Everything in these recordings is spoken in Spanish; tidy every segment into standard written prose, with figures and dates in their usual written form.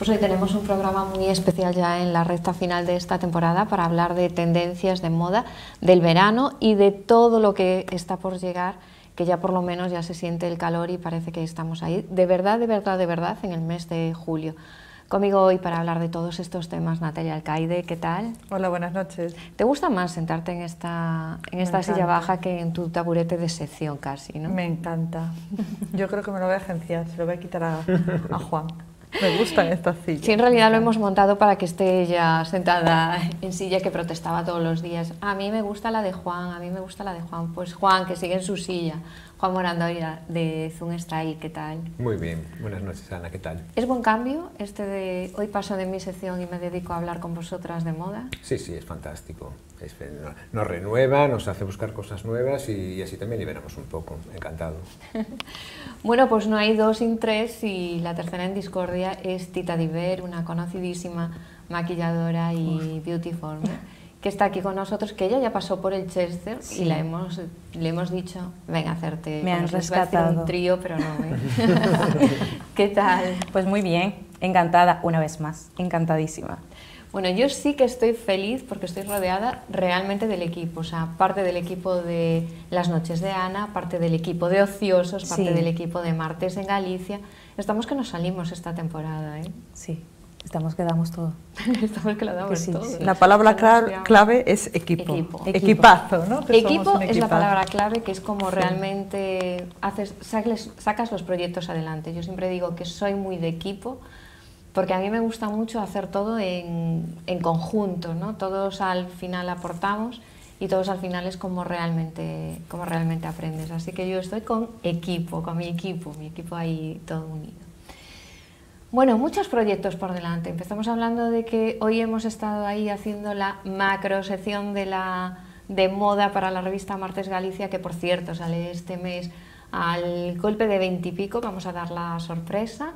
Pues hoy tenemos un programa muy especial ya en la recta final de esta temporada para hablar de tendencias de moda, del verano y de todo lo que está por llegar, que ya por lo menos ya se siente el calor y parece que estamos ahí, de verdad, en el mes de julio. Conmigo hoy para hablar de todos estos temas, Natalia Alcaide, ¿qué tal? Hola, buenas noches. ¿Te gusta más sentarte en esta silla baja que en tu taburete de sección casi, no? Me encanta. Yo creo que me lo voy a agenciar, se lo voy a quitar a Juan. Me gustan estas sillas. Sí, en realidad lo hemos montado para que esté ella sentada en silla, que protestaba todos los días. A mí me gusta la de Juan, a mí me gusta la de Juan. Pues Juan, que sigue en su silla. Juan Morandoira, de Zoom Style, ¿qué tal? Muy bien, buenas noches, Ana, ¿qué tal? ¿Es buen cambio este de hoy paso de mi sección y me dedico a hablar con vosotras de moda? Sí, sí, es fantástico. Nos renueva, nos hace buscar cosas nuevas y así también liberamos un poco. Encantado. Bueno, pues no hay dos sin tres y la tercera en discordia es Tita Diver, una conocidísima maquilladora y beauty former, que está aquí con nosotros, que ella ya pasó por el Chester, sí. Y le hemos dicho, ven a hacerte... Me han rescatado. Un trío, pero no, ¿eh? ¿Qué tal? Pues muy bien, encantada, una vez más, encantadísima. Bueno, yo sí que estoy feliz porque estoy rodeada realmente del equipo, o sea, parte del equipo de Las Noches de Ana, parte del equipo de Ociosos, parte del equipo de Martes en Galicia. Estamos que nos salimos esta temporada, ¿eh? Sí, estamos que damos todo. Estamos que lo damos todo. Sí. La palabra clave es equipo. Equipazo, ¿no? Que equipo es la palabra clave, que es como realmente sacas los proyectos adelante. Yo siempre digo que soy muy de equipo, porque a mí me gusta mucho hacer todo en conjunto, ¿no? Todos al final aportamos y todos al final es como realmente aprendes. Así que yo estoy con mi equipo ahí todo unido. Bueno, muchos proyectos por delante. Empezamos hablando de que hoy hemos estado ahí haciendo la macro sección de moda para la revista Martes Galicia, que por cierto sale este mes al golpe de 20 y pico, vamos a dar la sorpresa.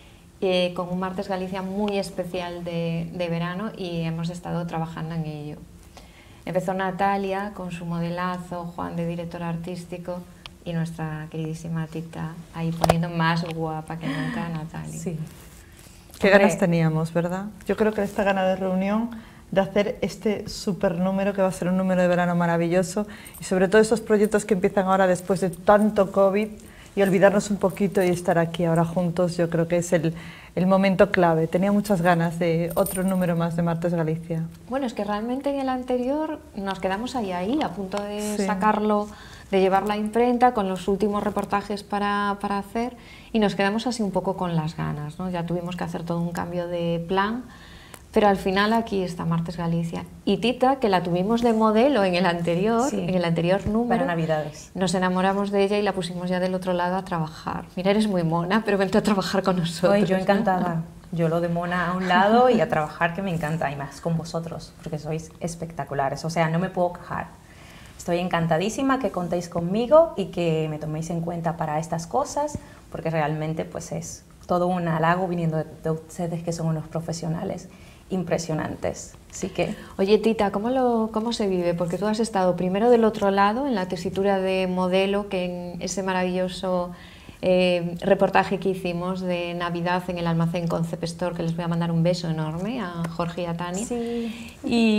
Con un Martes Galicia muy especial de verano y hemos estado trabajando en ello. Empezó Natalia con su modelazo, Juan de director artístico y nuestra queridísima Tita ahí poniendo más guapa que nunca a Natalia. Sí. Qué ganas teníamos, ¿verdad? Yo creo que esta gana de reunión de hacer este super número que va a ser un número de verano maravilloso y sobre todo esos proyectos que empiezan ahora después de tanto COVID y olvidarnos un poquito y estar aquí ahora juntos, yo creo que es el momento clave. Tenía muchas ganas de otro número más de Martes Galicia. Bueno, es que realmente en el anterior nos quedamos ahí, a punto de sacarlo, de llevar la imprenta con los últimos reportajes para hacer y nos quedamos así un poco con las ganas, ¿no? Ya tuvimos que hacer todo un cambio de plan. Pero al final aquí está Martes Galicia. Y Tita, que la tuvimos de modelo en el anterior número. Para Navidades. Nos enamoramos de ella y la pusimos ya del otro lado a trabajar. Mira, eres muy mona, pero vente a trabajar con nosotros. Hoy yo encantada. ¿No? Yo lo de mona a un lado y a trabajar, que me encanta. Y más con vosotros, porque sois espectaculares. O sea, no me puedo quejar. Estoy encantadísima que contéis conmigo y que me toméis en cuenta para estas cosas, porque realmente pues es todo un halago viniendo de ustedes, que son unos profesionales impresionantes. Así que... Oye, Tita, ¿cómo se vive? Porque tú has estado primero del otro lado, en la tesitura de modelo, que en ese maravilloso reportaje que hicimos de Navidad en el almacén Concept Store, que les voy a mandar un beso enorme a Jorge y a Tania. Sí.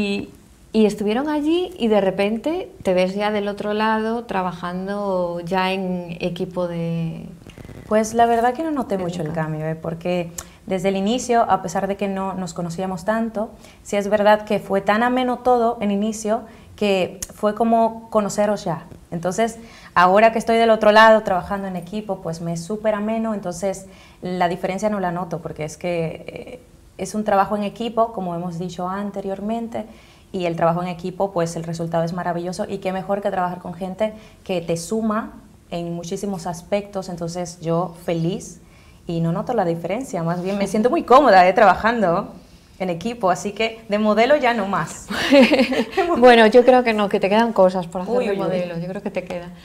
Y estuvieron allí y de repente te ves ya del otro lado trabajando ya en equipo de... Pues la verdad que no noté mucho el cambio, porque desde el inicio, a pesar de que no nos conocíamos tanto, sí es verdad que fue tan ameno todo en inicio que fue como conoceros ya. Entonces, ahora que estoy del otro lado trabajando en equipo, pues me es súper ameno, entonces la diferencia no la noto, porque es que es un trabajo en equipo, como hemos dicho anteriormente, y el trabajo en equipo, pues el resultado es maravilloso, y qué mejor que trabajar con gente que te suma en muchísimos aspectos. Entonces yo feliz y no noto la diferencia, más bien me siento muy cómoda trabajando en equipo, así que de modelo ya no más. Bueno, yo creo que no, que te quedan cosas por hacer de modelo, yo creo que te queda.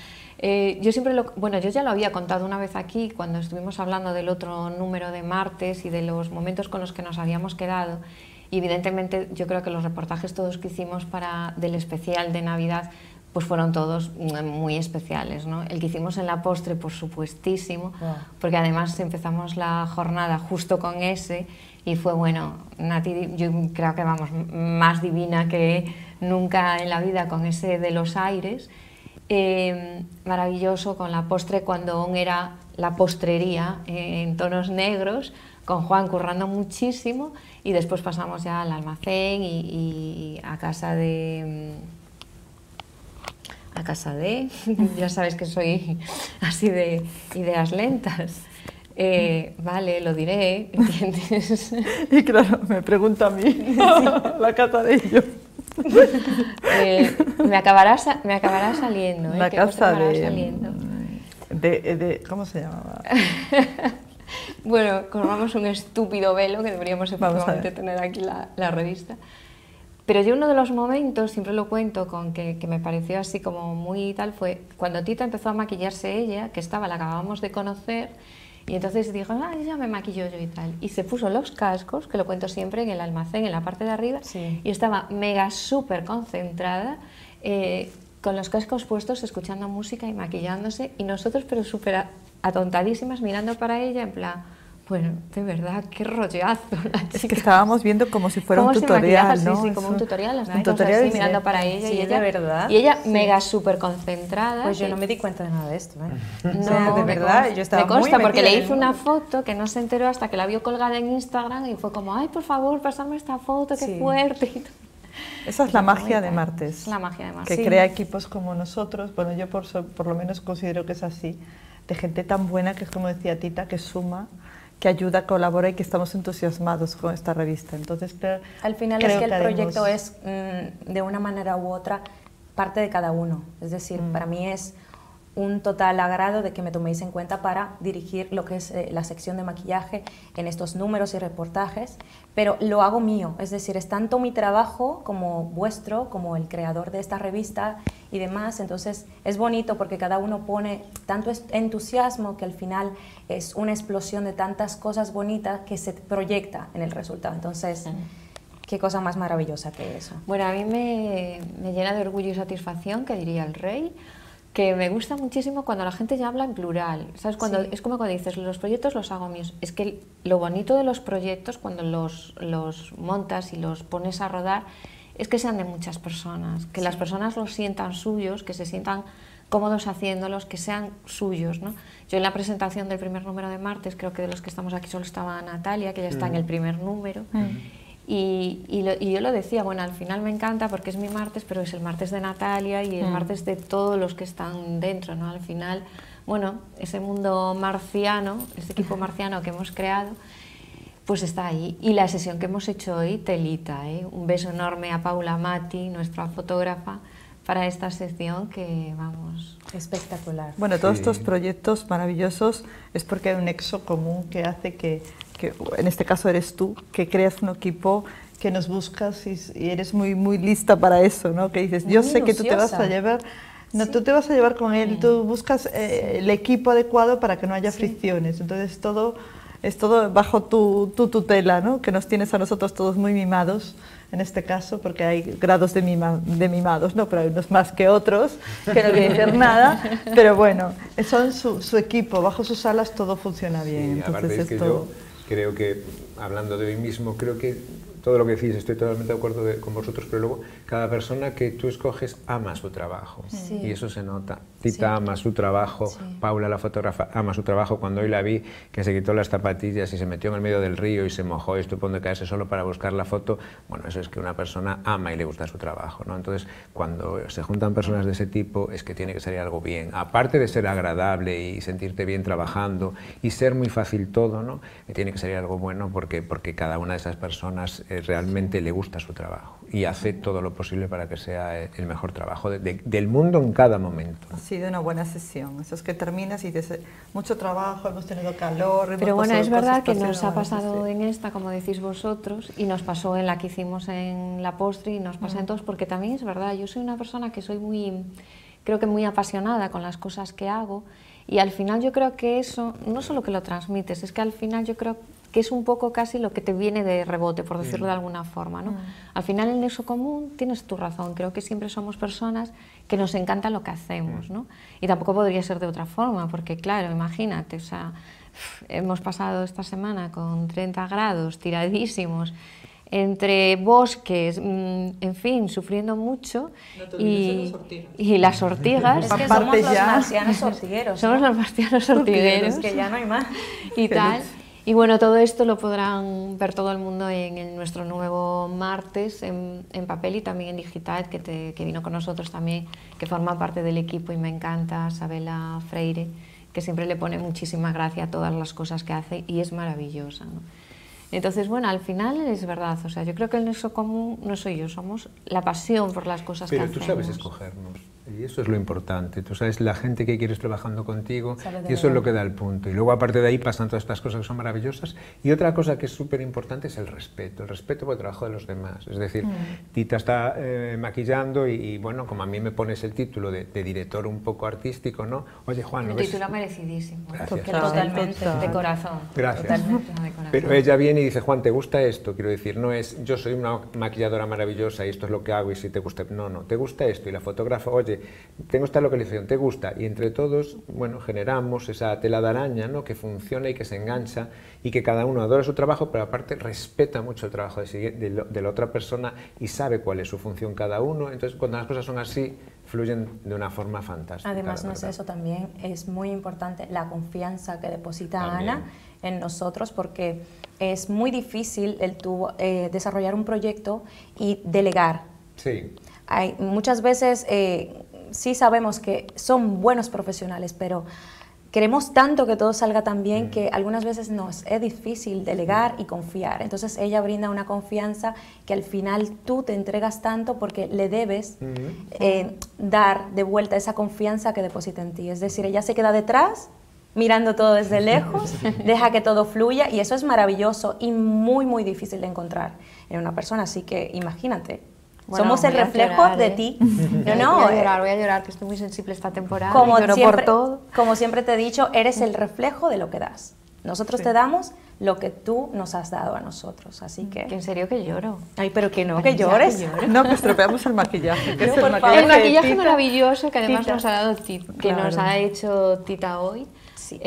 Yo ya lo había contado una vez aquí cuando estuvimos hablando del otro número de Martes y de los momentos con los que nos habíamos quedado. Y evidentemente yo creo que los reportajes todos que hicimos del especial de Navidad pues fueron todos muy especiales, ¿no? El que hicimos en la postre, por supuestísimo, porque además empezamos la jornada justo con ese y fue, bueno, Nati, yo creo que vamos, más divina que nunca en la vida con ese de los aires, maravilloso con la postre cuando aún era la postrería en tonos negros, con Juan currando muchísimo y después pasamos ya al almacén y a casa de... ya sabes que soy así de ideas lentas. Vale, lo diré, ¿entiendes? Y claro, me pregunta a mí, la casa de ellos. Me acabará saliendo. La casa saliendo. ¿Cómo se llamaba? Bueno, corramos un estúpido velo que deberíamos efectivamente tener aquí la revista. Pero yo uno de los momentos, siempre lo cuento, con que me pareció así como muy tal, fue cuando Tita empezó a maquillarse ella, que la acabábamos de conocer, y entonces dijo, ya me maquillo yo y tal. Y se puso los cascos, que lo cuento siempre, en el almacén, en la parte de arriba, sí. Y estaba mega súper concentrada, con los cascos puestos, escuchando música y maquillándose, y nosotros pero súper atontadísimas mirando para ella, en plan... Bueno, de verdad, qué rollazo la chica. Es que estábamos viendo como si fuera un tutorial, ¿no? Sí, como un tutorial, un tutorial así, mirando para ella. Sí, y ella, de verdad. Y ella mega súper concentrada. Pues yo no me di cuenta de nada de esto, ¿eh? No, o sea, de verdad, yo estaba me consta muy porque metida le hice una foto que no se enteró hasta que la vio colgada en Instagram y fue como, ay, por favor, pasarme esta foto, qué Sí. fuerte. Esa es la magia de Martes. Es la magia de Martes. Que crea equipos como nosotros, bueno, yo por lo menos considero que es así, de gente tan buena que es como decía Tita, que suma, que ayuda, colabora y que estamos entusiasmados con esta revista. Entonces, al final es que el proyecto es, de una manera u otra, parte de cada uno. Es decir, para mí es un total agrado de que me toméis en cuenta para dirigir lo que es la sección de maquillaje en estos números y reportajes, pero lo hago mío, es decir, es tanto mi trabajo como vuestro, como el creador de esta revista y demás, entonces es bonito porque cada uno pone tanto entusiasmo que al final es una explosión de tantas cosas bonitas que se proyecta en el resultado, entonces... Qué cosa más maravillosa que eso. Bueno, a mí me llena de orgullo y satisfacción, que diría el rey, que me gusta muchísimo cuando la gente ya habla en plural, ¿sabes? Cuando, sí. Es como cuando dices, los proyectos los hago míos. Es que lo bonito de los proyectos, cuando los montas y los pones a rodar, es que sean de muchas personas, que sí. Las personas los sientan suyos, que se sientan cómodos haciéndolos, que sean suyos, ¿no? Yo en la presentación del primer número de Martes, creo que de los que estamos aquí solo estaba Natalia, que ya está en el primer número, y yo lo decía, bueno, al final me encanta porque es mi martes, pero es el martes de Natalia y el martes de todos los que están dentro, ¿no? Al final, bueno, ese mundo marciano, ese equipo marciano que hemos creado, pues está ahí. Y la sesión que hemos hecho hoy, telita, ¿eh? Un beso enorme a Paula Mati, nuestra fotógrafa, para esta sección que, vamos... Espectacular. Bueno, todos estos proyectos maravillosos es porque hay un nexo común que hace que en este caso eres tú, que creas un equipo, que nos buscas y eres muy, muy lista para eso, ¿no? Que dices, yo sé que tú te vas a llevar, no, tú te vas a llevar con él, tú buscas el equipo adecuado para que no haya fricciones, entonces todo es todo bajo tu tutela, ¿no? Que nos tienes a nosotros todos muy mimados, en este caso, porque hay grados de mimados, ¿no? Pero hay unos más que otros, que no quieren decir nada, pero bueno, son su equipo, bajo sus alas todo funciona bien. Sí, aparte es que yo creo que, hablando de mí mismo, creo que todo lo que decís, estoy totalmente de acuerdo con vosotros, pero luego cada persona que tú escoges ama su trabajo, y eso se nota. Tita ama su trabajo, Paula, la fotógrafa, ama su trabajo. Cuando hoy la vi, que se quitó las zapatillas y se metió en el medio del río y se mojó y estuvo a punto de caerse solo para buscar la foto, bueno, eso es que una persona ama y le gusta su trabajo, ¿no? Entonces, cuando se juntan personas de ese tipo, es que tiene que salir algo bien. Aparte de ser agradable y sentirte bien trabajando y ser muy fácil todo, ¿no? Tiene que salir algo bueno porque cada una de esas personas realmente le gusta su trabajo y hace todo lo posible para que sea el mejor trabajo del mundo en cada momento. Ha sido una buena sesión, eso es que terminas y dices, mucho trabajo, hemos tenido calor... Pero bueno, es verdad que nos ha pasado en esta, como decís vosotros, y nos pasó en la que hicimos en la postre y nos pasa en todos, porque también es verdad, yo soy una persona que soy creo que muy apasionada con las cosas que hago, y al final yo creo que eso, no solo que lo transmites, es que al final yo creo que es un poco casi lo que te viene de rebote, por decirlo de alguna forma, ¿no? Al final el nexo común, tienes tu razón, creo que siempre somos personas que nos encanta lo que hacemos, ¿no? Y tampoco podría ser de otra forma, porque claro, imagínate, o sea, hemos pasado esta semana con 30 grados, tiradísimos, entre bosques, en fin, sufriendo mucho, y las ortigas. Es que somos los marcianos ortigueros. Somos los marcianos ortigueros. Que ya no hay más. Y tal. Y bueno, todo esto lo podrán ver todo el mundo en nuestro nuevo martes en papel y también en digital, que vino con nosotros también, que forma parte del equipo y me encanta, Sabela Freire, que siempre le pone muchísima gracia a todas las cosas que hace y es maravillosa, ¿no? Entonces, bueno, al final es verdad, o sea, yo creo que el nexo común no soy yo, somos la pasión por las cosas que hacemos. Pero tú sabes escogernos, y eso es lo importante, tú sabes la gente que quieres trabajando contigo, y eso es lo que da el punto. Y luego, aparte de ahí, pasan todas estas cosas que son maravillosas. Y otra cosa que es súper importante es el respeto por el trabajo de los demás. Es decir, Tita está maquillando y, bueno, como a mí me pones el título de director un poco artístico, ¿no? Oye, Juan, ¿lo un ves? título merecidísimo. Gracias. Totalmente, de corazón. Gracias. Totalmente de corazón. Pero ella viene y dice, Juan, ¿te gusta esto? Quiero decir, no es, yo soy una maquilladora maravillosa y esto es lo que hago y si te gusta, no, ¿te gusta esto? Y la fotógrafa, oye, tengo esta localización, ¿te gusta? Y entre todos, bueno, generamos esa tela de araña, ¿no? Que funciona y que se engancha y que cada uno adora su trabajo, pero aparte respeta mucho el trabajo de la otra persona y sabe cuál es su función cada uno. Entonces, cuando las cosas son así, fluyen de una forma fantástica. Además, no es eso, también es muy importante la confianza que deposita Ana en nosotros, porque es muy difícil desarrollar un proyecto y delegar. Sí. Muchas veces sí sabemos que son buenos profesionales, pero queremos tanto que todo salga tan bien que algunas veces nos es difícil delegar y confiar. Entonces ella brinda una confianza que al final tú te entregas tanto porque le debes dar de vuelta esa confianza que deposita en ti. Es decir, ella se queda detrás mirando todo desde lejos, deja que todo fluya y eso es maravilloso y muy, muy difícil de encontrar en una persona. Así que imagínate. Bueno, somos el reflejo de ti. Voy a llorar, que estoy muy sensible esta temporada. Como siempre te he dicho, eres el reflejo de lo que das. Nosotros te damos lo que tú nos has dado a nosotros, así que... En serio que lloro. Ay, pero que no, que llores. No, que estropeamos el maquillaje. Que el maquillaje maravilloso que además nos ha dado Tita, que nos ha hecho Tita hoy. Sí.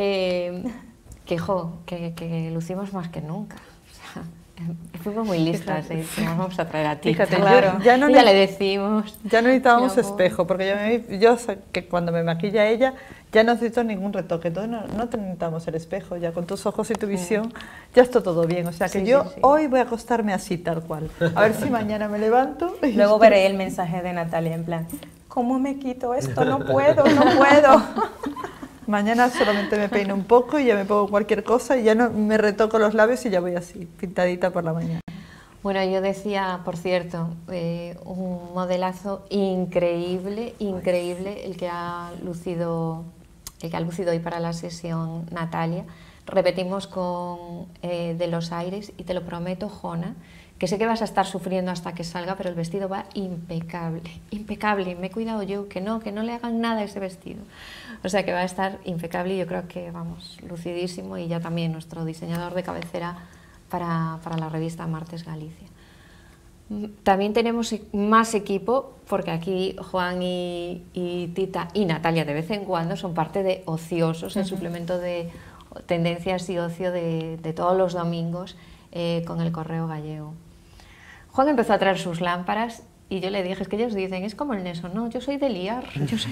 Que lucimos más que nunca. Fuimos muy listas, nos vamos a traer a ti. Fíjate, claro, ya le decimos. Ya no necesitábamos espejo, porque yo sé que cuando me maquilla ella ya no necesito ningún retoque, entonces no te necesitamos el espejo, ya con tus ojos y tu visión ya está todo bien. O sea que yo hoy voy a acostarme así, tal cual. A ver si mañana me levanto. Y luego veré el mensaje de Natalia en plan, ¿cómo me quito esto? No puedo, no puedo. Mañana solamente me peino un poco y ya me pongo cualquier cosa y ya no me retoco los labios y ya voy así, pintadita por la mañana. Bueno, yo decía, por cierto, un modelazo increíble, el que ha lucido hoy para la sesión Natalia. Repetimos con De los Aires y te lo prometo, Jona, que sé que vas a estar sufriendo hasta que salga, pero el vestido va impecable, impecable. Me he cuidado yo, que no le hagan nada a ese vestido. O sea que va a estar impecable y yo creo que, vamos, lucidísimo y ya también nuestro diseñador de cabecera para la revista Martes Galicia. También tenemos más equipo, porque aquí Juan y Tita y Natalia de vez en cuando son parte de Ociosos, el suplemento de tendencias y ocio de todos los domingos con el Correo Gallego. Juan empezó a traer sus lámparas y yo le dije, es que ellos dicen, es como el Neso, no, yo soy de liar.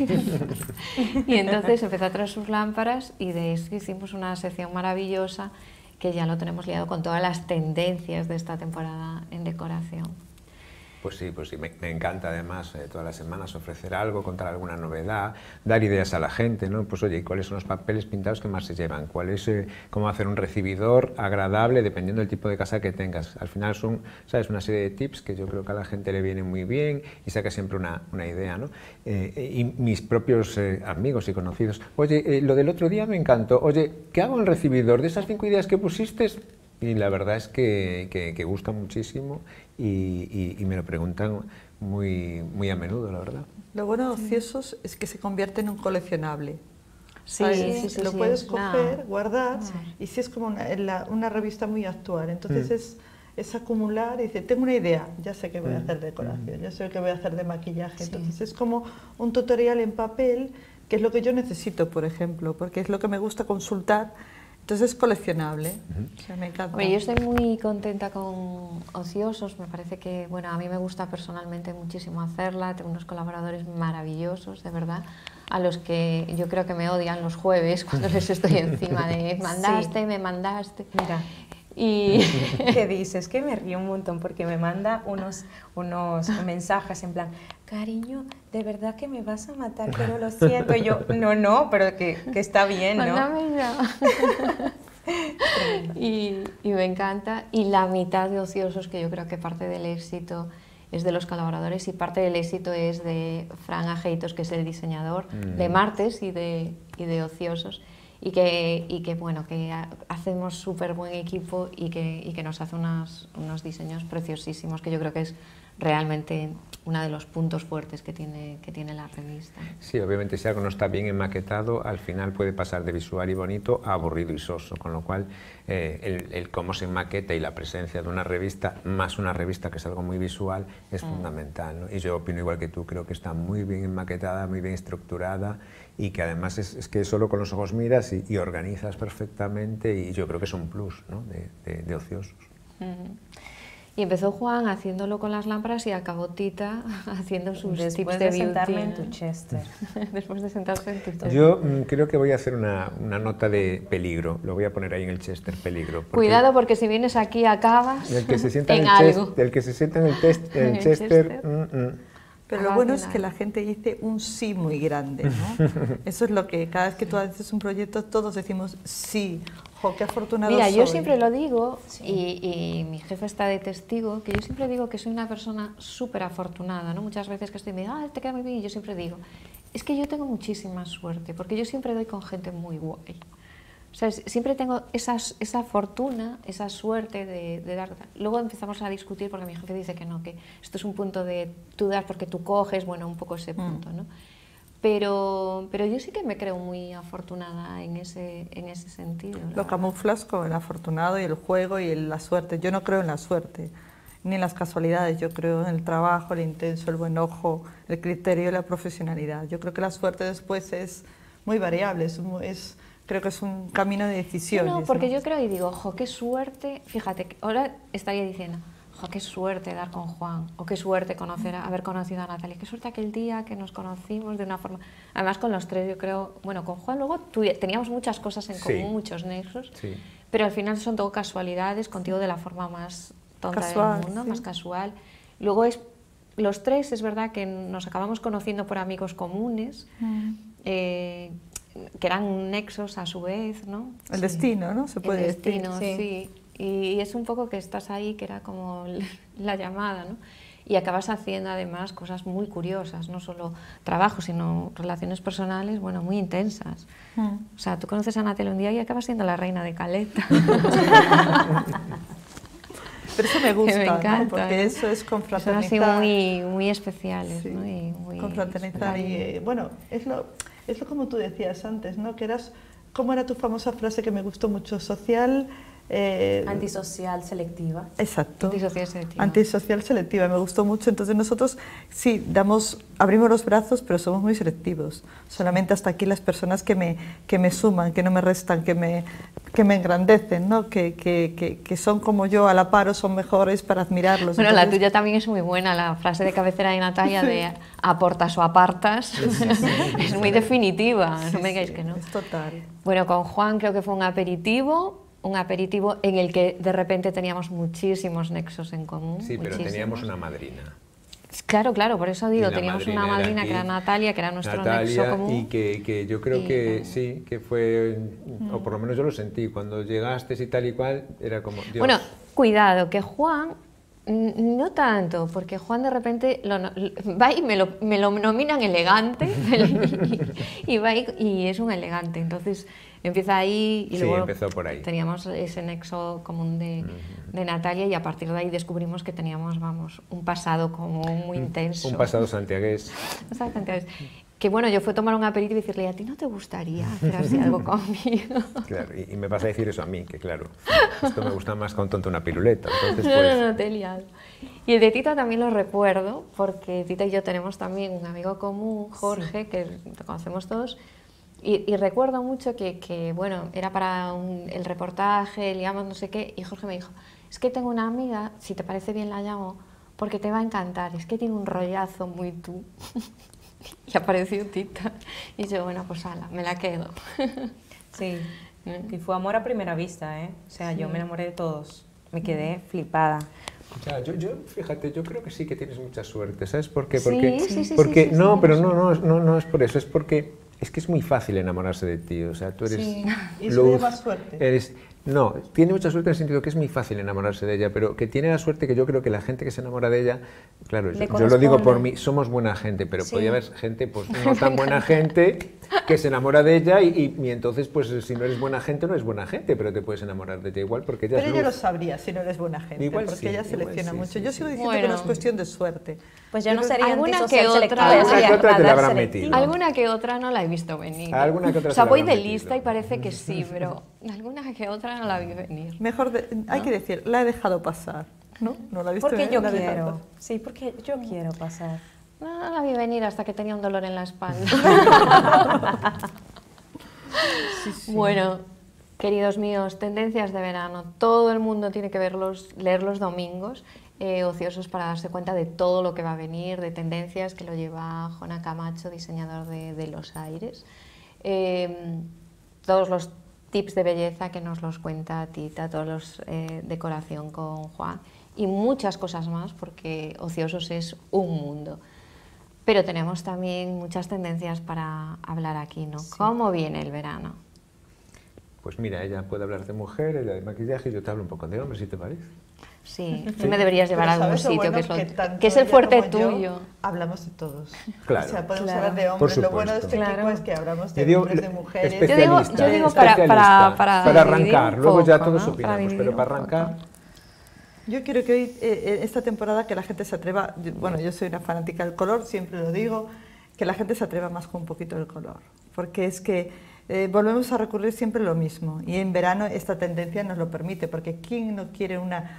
Y entonces empezó a traer sus lámparas y de eso hicimos una sección maravillosa que ya lo tenemos liado con todas las tendencias de esta temporada en decoración. Pues sí, me encanta además todas las semanas ofrecer algo, contar alguna novedad, dar ideas a la gente, ¿no? Pues oye, ¿cuáles son los papeles pintados que más se llevan? ¿Cuál es cómo hacer un recibidor agradable dependiendo del tipo de casa que tengas? Al final son, ¿sabes?, una serie de tips que yo creo que a la gente le viene muy bien y saca siempre una idea, ¿no? Y mis propios amigos y conocidos, oye, lo del otro día me encantó, oye, ¿qué hago en el recibidor? De esas 5 ideas que pusiste, y la verdad es que gusta muchísimo y me lo preguntan muy a menudo, la verdad. Lo bueno de Ociosos es que se convierte en un coleccionable. Sí, sí, lo puedes coger, guardar, y sí es como una revista muy actual. Entonces es acumular y dice, tengo una idea, ya sé que voy a hacer decoración, ya sé que voy a hacer de maquillaje. Entonces es como un tutorial en papel, que es lo que yo necesito, por ejemplo, porque es lo que me gusta consultar. Entonces es coleccionable, o sea, me encanta. Bueno, yo estoy muy contenta con Ociosos, me parece que, bueno, a mí me gusta personalmente muchísimo hacerla, tengo unos colaboradores maravillosos, de verdad, a los que yo creo que me odian los jueves cuando les estoy encima de mandaste, me mandaste. Mira, y ¿qué dices? Que me río un montón porque me manda unos mensajes en plan, cariño, de verdad que me vas a matar, pero lo siento. Y yo, no, pero que está bien, ¿no? Mándame ya. y me encanta. Y la mitad de Ociosos, que yo creo que parte del éxito es de los colaboradores y parte del éxito es de Fran Ajeitos, que es el diseñador de Martes y de Ociosos. Y que bueno, que hacemos súper buen equipo y que nos hace unos diseños preciosísimos, que yo creo que es realmente uno de los puntos fuertes que tiene la revista. Sí, obviamente si algo no está bien enmaquetado, al final puede pasar de visual y bonito a aburrido y soso, con lo cual el cómo se enmaqueta y la presencia de una revista, más una revista que es algo muy visual, es fundamental, ¿no? Y yo opino igual que tú, creo que está muy bien enmaquetada, muy bien estructurada, y que además es que solo con los ojos miras y organizas perfectamente, y yo creo que es un plus, ¿no? de Ociosos. Y empezó Juan haciéndolo con las lámparas y acabó Tita haciendo sus tips de beauty. Después de sentarme en tu Chester. Después de sentarse en tu Chester. Yo creo que voy a hacer una nota de peligro, lo voy a poner ahí en el Chester, peligro. Cuidado, porque si vienes aquí acabas el que se sienta en el algo. El que se sienta en el Chester... Pero lo bueno es que la gente dice un sí muy grande, ¿no? Eso es lo que cada vez que tú haces un proyecto todos decimos sí. ¡Jo, qué afortunado Mira, soy! yo siempre lo digo, y mi jefe está de testigo, que yo siempre digo que soy una persona súper afortunada, ¿no? Muchas veces que estoy me digo, te queda muy bien, y yo siempre digo, es que yo tengo muchísima suerte, porque yo siempre doy con gente muy guay. O sea, siempre tengo esa fortuna, esa suerte de dar. Luego empezamos a discutir porque mi jefe dice que no, que esto es un punto de tú das porque tú coges, bueno, un poco ese punto, ¿no? Pero yo sí que me creo muy afortunada en ese sentido. Lo camuflas con el afortunado y el juego y la suerte. Yo no creo en la suerte, ni en las casualidades. Yo creo en el trabajo, el intenso, el buen ojo, el criterio y la profesionalidad. Yo creo que la suerte después es muy variable, creo que es un camino de decisiones. No, porque ¿no? yo creo y digo, ojo, qué suerte, fíjate, ahora estaría diciendo, ojo, qué suerte dar con Juan, o qué suerte haber conocido a Natalia, qué suerte aquel día que nos conocimos de una forma, además con los tres yo creo, bueno, con Juan luego teníamos muchas cosas en común, muchos nexos, pero al final son todo casualidades, contigo de la forma más tonta del mundo, más casual. Luego los tres es verdad que nos acabamos conociendo por amigos comunes, que eran nexos a su vez, ¿no? El destino, ¿no? Se puede decir. El destino, sí. Y es un poco que estás ahí, que era como la llamada, ¿no? Y acabas haciendo además cosas muy curiosas, no solo trabajo, sino relaciones personales, bueno, muy intensas. O sea, tú conoces a Natalia un día y acabas siendo la reina de Caleta. Pero eso me gusta, me encanta, ¿no? Porque eso es confraternizar. Son así muy especiales, ¿no? Y muy confraternizar y, bueno, es lo como tú decías antes, ¿no? Que ¿cómo era tu famosa frase que me gustó mucho? Social... antisocial selectiva. Exacto. Antisocial selectiva. Antisocial selectiva, me gustó mucho. Entonces nosotros sí, abrimos los brazos, pero somos muy selectivos. Solamente hasta aquí las personas que me suman, que no me restan, que me engrandecen, ¿no? Que son como yo, a la par o son mejores para admirarlos. Bueno, entonces, la tuya también es muy buena, la frase de cabecera de Natalia de aportas o apartas, es muy definitiva, no me digáis que no. Es total. Bueno, con Juan creo que fue un aperitivo en el que de repente teníamos muchísimos nexos en común. Sí, pero teníamos una madrina. Claro, por eso digo, teníamos una madrina que era Natalia, que era nuestro nexo común. Y que yo creo que sí, que fue, o por lo menos yo lo sentí, cuando llegaste y tal y cual, era como, Dios. Bueno, cuidado, que Juan, no tanto, porque Juan de repente va y me lo nominan elegante, y es un elegante, entonces empieza ahí y luego empezó por ahí. Teníamos ese nexo común de Natalia y a partir de ahí descubrimos que teníamos, un pasado común muy intenso. Un pasado santiagués. que bueno, yo fui a tomar un aperitivo y decirle, ¿a ti no te gustaría hacer así algo conmigo? Claro, y me vas a decir eso a mí, que claro, esto me gusta más con tonto una piruleta, entonces No, pues... no, te he liado. Y el de Tita también lo recuerdo, porque Tita y yo tenemos también un amigo común, Jorge, que lo conocemos todos, y recuerdo mucho que, bueno, era para el reportaje, liamos no sé qué, y Jorge me dijo, es que tengo una amiga, si te parece bien la llamo, porque te va a encantar, es que tiene un rollazo muy tú. Y apareció Tita, y yo, bueno, pues ala, me la quedo. Sí, y fue amor a primera vista, ¿eh? O sea, yo me enamoré de todos, me quedé flipada. Ya, fíjate, yo creo que sí que tienes mucha suerte, ¿sabes por qué? Sí, Porque sí, no, sí, pero sí. no es por eso, es porque es que es muy fácil enamorarse de ti, o sea, tú eres Sí, y eso luz, lleva suerte. eres... No, tiene mucha suerte en el sentido que es muy fácil enamorarse de ella, pero que tiene la suerte que yo creo que la gente que se enamora de ella, claro, yo lo digo por mí, somos buena gente, pero Sí. podría haber gente, pues no tan buena gente, que se enamora de ella y entonces, pues si no eres buena gente, no eres buena gente, pero te puedes enamorar de ella igual porque ella Pero es ella lo luz. sabría si no eres buena gente, Igual porque sí, ella igual selecciona sí, mucho. sí, Yo sí. sigo diciendo Bueno. que no es cuestión de suerte. Pues yo no Yo creo- sería Alguna antisocial que otra- selectiva, alguna sería que otra te la radar habrán selectivo. metido. Alguna que otra no la he visto venir. Alguna que otra O sea, se la voy habrán de metido. lista y parece que sí, pero alguna que otra no la vi venir. Mejor, hay que decir, la he dejado pasar, ¿no? No la he visto Porque venir, yo la he dejado quiero, pasar. sí, porque yo quiero pasar. No la vi venir hasta que tenía un dolor en la espalda. Bueno, queridos míos, tendencias de verano. Todo el mundo tiene que leer los domingos ociosos para darse cuenta de todo lo que va a venir, de tendencias que lo lleva Jona Camacho, diseñador de Los Aires. Todos los tips de belleza que nos los cuenta Tita, todos los decoración con Juan y muchas cosas más, porque ociosos es un mundo. Pero tenemos también muchas tendencias para hablar aquí, ¿no? Sí. ¿Cómo viene el verano? Pues mira, ella puede hablar de mujer, ella de maquillaje, y yo te hablo un poco de hombre, si te parece. Sí, tú me deberías llevar a Pero algún ¿sabes lo sitio, bueno? que tanto es el ella fuerte como yo tuyo. hablamos de todos. Claro. O sea, podemos Claro. hablar de Por hombres. Lo bueno de este supuesto. equipo Claro. es que hablamos Yo de digo, hombres, de mujeres. especialista, Yo digo especialista. para arrancar, dividir un luego ya poco, todos ¿no? opinamos, dividir pero un para poco. arrancar... Yo quiero que hoy, esta temporada, que la gente se atreva, bueno, yo soy una fanática del color, siempre lo digo, que la gente se atreva más con un poquito del color, porque es que volvemos a recurrir siempre a lo mismo, y en verano esta tendencia nos lo permite, porque ¿quién no quiere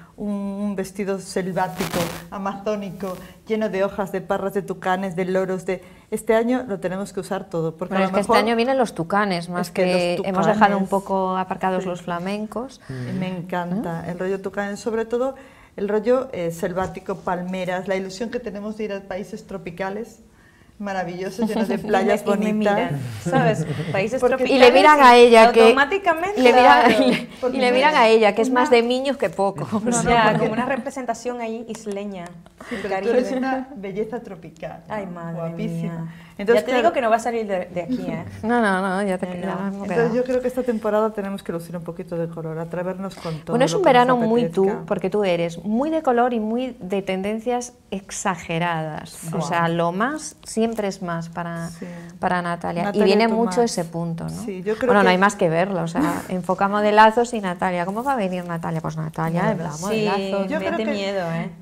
un vestido selvático, amazónico, lleno de hojas, de parras, de tucanes, de loros? Este año lo tenemos que usar todo, porque Bueno, a es lo que mejor este año vienen los tucanes, más es que los hemos dejado un tucanes, poco aparcados sí. los flamencos. me encanta el rollo tucán, sobre todo el rollo selvático, palmeras, la ilusión que tenemos de ir a países tropicales maravillosos, llenos de playas Y me bonitas. miran, ¿sabes? Países Porque- tropicales Y le miran a ella que... automáticamente. Le miran, Claro, y porque le miran a ella, que es más de niños que poco. O No, sea, porque- como una representación ahí isleña. Sí, del pero tú Caribe. eres una belleza tropical. ¿no? Ay, madre guapísima. mía. Entonces, Ya te claro, digo que no va a salir de aquí, ¿eh? No, ya te No, ya no. hemos entonces quedado. yo creo que esta temporada tenemos que lucir un poquito de color, atrevernos con todo. Bueno, es lo un que nos verano muy tú, apetezca. porque tú eres muy de color y muy de tendencias exageradas. O Guau. sea, lo más siempre es más para, Sí. para Natalia. Natalia Y viene Tomás. mucho ese punto, ¿no? Sí, yo creo bueno, no que- hay más que verlo. O sea, enfoca modelazos y Natalia. ¿Cómo va a venir Natalia? Pues Natalia, en plan, Sí, modelazos. Yo creo mete que- miedo, ¿eh?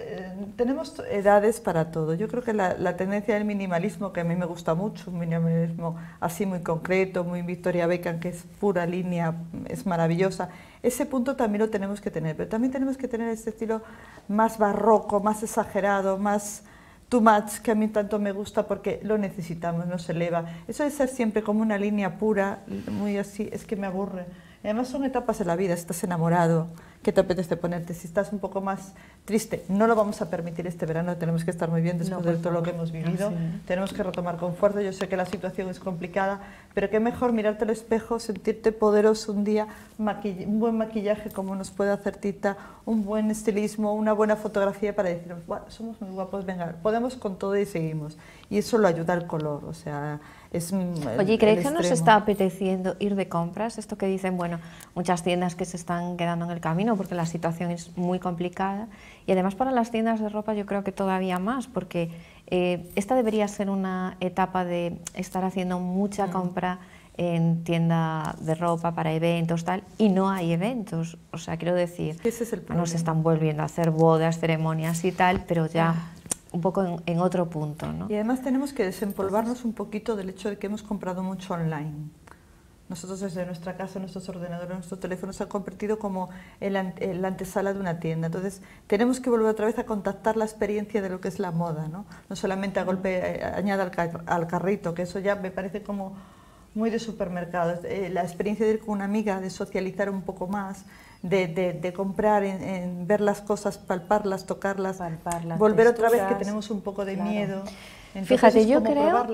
Tenemos edades para todo. Yo creo que la tendencia del minimalismo, que a mí me gusta mucho, un minimalismo así muy concreto, muy Victoria Beckham, que es pura línea, es maravillosa, ese punto también lo tenemos que tener, pero también tenemos que tener este estilo más barroco, más exagerado, más too much, que a mí tanto me gusta porque lo necesitamos, nos eleva. Eso de ser siempre como una línea pura, muy así, es que me aburre. Además son etapas de la vida, si estás enamorado, ¿qué te apetece ponerte? Si estás un poco más triste, no lo vamos a permitir este verano, tenemos que estar muy bien después No, de por todo lo que favor. hemos vivido, Sí. tenemos que retomar con fuerza, yo sé que la situación es complicada, pero qué mejor mirarte al espejo, sentirte poderoso un día, un buen maquillaje como nos puede hacer Tita, un buen estilismo, una buena fotografía para decir, "Buah, somos muy guapos, venga, podemos con todo y seguimos". Y eso lo ayuda al color, o sea, es Oye, ¿y creéis que nos extremo. está apeteciendo ir de compras? Esto que dicen, bueno, muchas tiendas que se están quedando en el camino porque la situación es muy complicada. Y además para las tiendas de ropa yo creo que todavía más, porque esta debería ser una etapa de estar haciendo mucha compra en tienda de ropa para eventos, tal, y no hay eventos. O sea, quiero decir, Ese es el problema. nos están volviendo a hacer bodas, ceremonias y tal, pero ya un poco en otro punto, ¿no? Y además tenemos que desempolvarnos un poquito del hecho de que hemos comprado mucho online. Nosotros desde nuestra casa, nuestros ordenadores, nuestros teléfonos se han convertido como la antesala de una tienda. Entonces tenemos que volver otra vez a contactar la experiencia de lo que es la moda, ¿no? No solamente a golpe añada al carrito, que eso ya me parece como muy de supermercado. La experiencia de ir con una amiga, de socializar un poco más, de comprar, ver las cosas, palparlas, tocarlas, volver otra vez que tenemos un poco de miedo. Entonces, fíjate, yo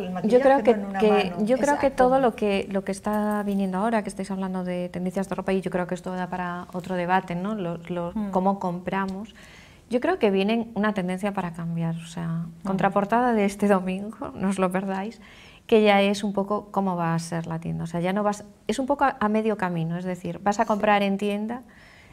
creo que todo lo que está viniendo ahora, que estáis hablando de tendencias de ropa, y yo creo que esto da para otro debate, ¿no? Cómo compramos. Yo creo que viene una tendencia para cambiar, o sea, contraportada de este domingo, no os lo perdáis, que ya es un poco cómo va a ser la tienda, o sea, ya no vas, es un poco a medio camino, es decir, vas a comprar en tienda.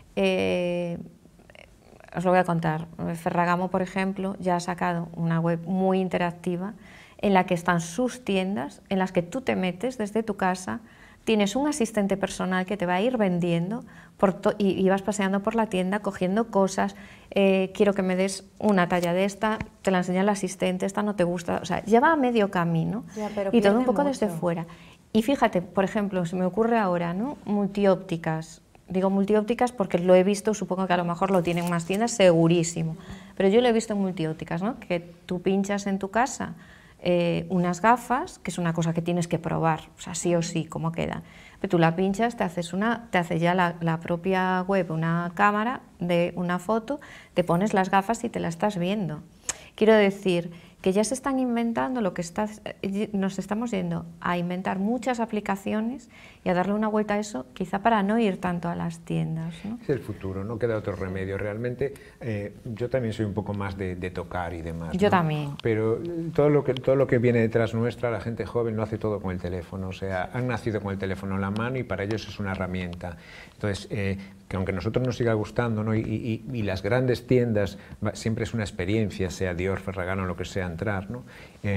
Os lo voy a contar. Ferragamo, por ejemplo, ya ha sacado una web muy interactiva en la que están sus tiendas, en las que tú te metes desde tu casa, tienes un asistente personal que te va a ir vendiendo y vas paseando por la tienda cogiendo cosas, quiero que me des una talla de esta, te la enseña el asistente, esta no te gusta, o sea, ya va a medio camino y todo un poco desde fuera. Y fíjate, por ejemplo, se me ocurre ahora, ¿no? Multiópticas. Digo multiópticas porque lo he visto, supongo que a lo mejor lo tienen más tiendas, segurísimo, pero yo lo he visto en multiópticas, ¿no? Que tú pinchas en tu casa unas gafas, que es una cosa que tienes que probar, o sea, sí o sí, cómo queda. Pero tú la pinchas, te hace ya la propia web una cámara de una foto, te pones las gafas y te la estás viendo. Quiero decir que ya se están inventando nos estamos yendo a inventar muchas aplicaciones y a darle una vuelta a eso, quizá para no ir tanto a las tiendas, ¿no? Es el futuro, no queda otro remedio. Realmente yo también soy un poco más de tocar y demás. Yo ¿no? también. Pero todo lo que viene detrás nuestra, la gente joven lo hace todo con el teléfono, o sea, han nacido con el teléfono en la mano y para ellos es una herramienta. Entonces, que aunque a nosotros nos siga gustando, ¿no? y las grandes tiendas siempre es una experiencia, sea Dior, Ferragamo, lo que sea, entrar, ¿no?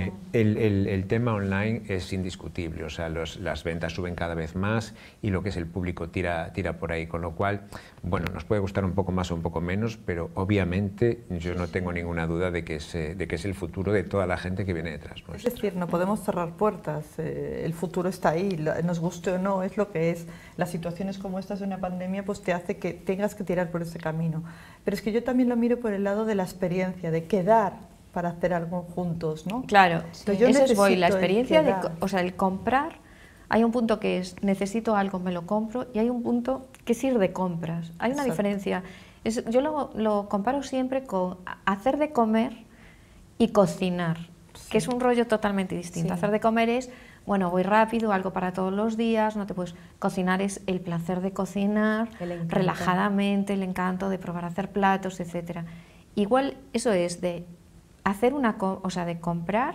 El tema online es indiscutible, o sea, las ventas suben cada vez más y lo que es el público tira por ahí, con lo cual, bueno, nos puede gustar un poco más o un poco menos, pero obviamente yo no tengo ninguna duda de que es el futuro de toda la gente que viene detrás nuestro. Es decir, no podemos cerrar puertas, el futuro está ahí, nos guste o no, es lo que es. Las situaciones como estas de una pandemia pues te hace que tengas que tirar por ese camino. Pero es que yo también lo miro por el lado de la experiencia, de quedar para hacer algo juntos, ¿no? Claro, sí. Yo eso es la experiencia, o sea, el comprar. Hay un punto que es, necesito algo, me lo compro, y hay un punto que es ir de compras. Hay una diferencia. Yo lo comparo siempre con hacer de comer y cocinar, que es un rollo totalmente distinto. Hacer de comer es, bueno, voy rápido, algo para todos los días, no te puedes cocinar, es el placer de cocinar, relajadamente, el encanto de probar a hacer platos, etcétera. Igual eso es de hacer de comprar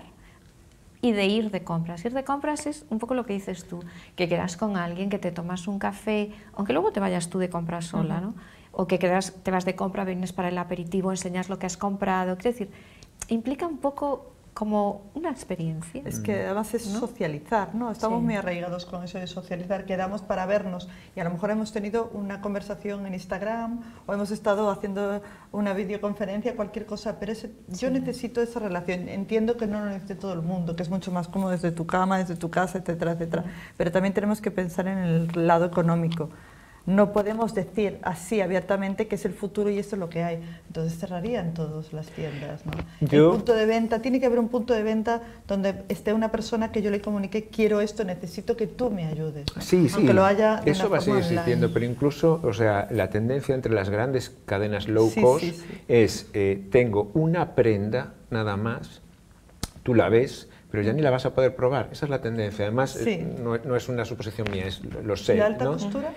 y de ir de compras. Ir de compras es un poco lo que dices tú, que quedas con alguien, que te tomas un café, aunque luego te vayas tú de compras sola, ¿no? O que te vas de compra, vienes para el aperitivo, enseñas lo que has comprado. Quiero decir, implica un poco como una experiencia. Es que además es socializar, ¿no? Estamos muy arraigados con eso de socializar, quedamos para vernos y a lo mejor hemos tenido una conversación en Instagram o hemos estado haciendo una videoconferencia, cualquier cosa, pero yo necesito esa relación. Entiendo que no lo necesite todo el mundo, que es mucho más cómodo desde tu cama, desde tu casa, etcétera, etcétera, pero también tenemos que pensar en el lado económico. No podemos decir así abiertamente que es el futuro y esto es lo que hay. Entonces cerrarían todas las tiendas, ¿no? El punto de venta, tiene que haber un punto de venta donde esté una persona que yo le comunique, quiero esto, necesito que tú me ayudes, ¿no? Sí, aunque lo haya de eso va a seguir existiendo, pero incluso, o sea, la tendencia entre las grandes cadenas low cost es, tengo una prenda nada más, tú la ves, pero ya ni la vas a poder probar. Esa es la tendencia. Además, no es una suposición mía, lo sé. ¿La alta ¿no? costura?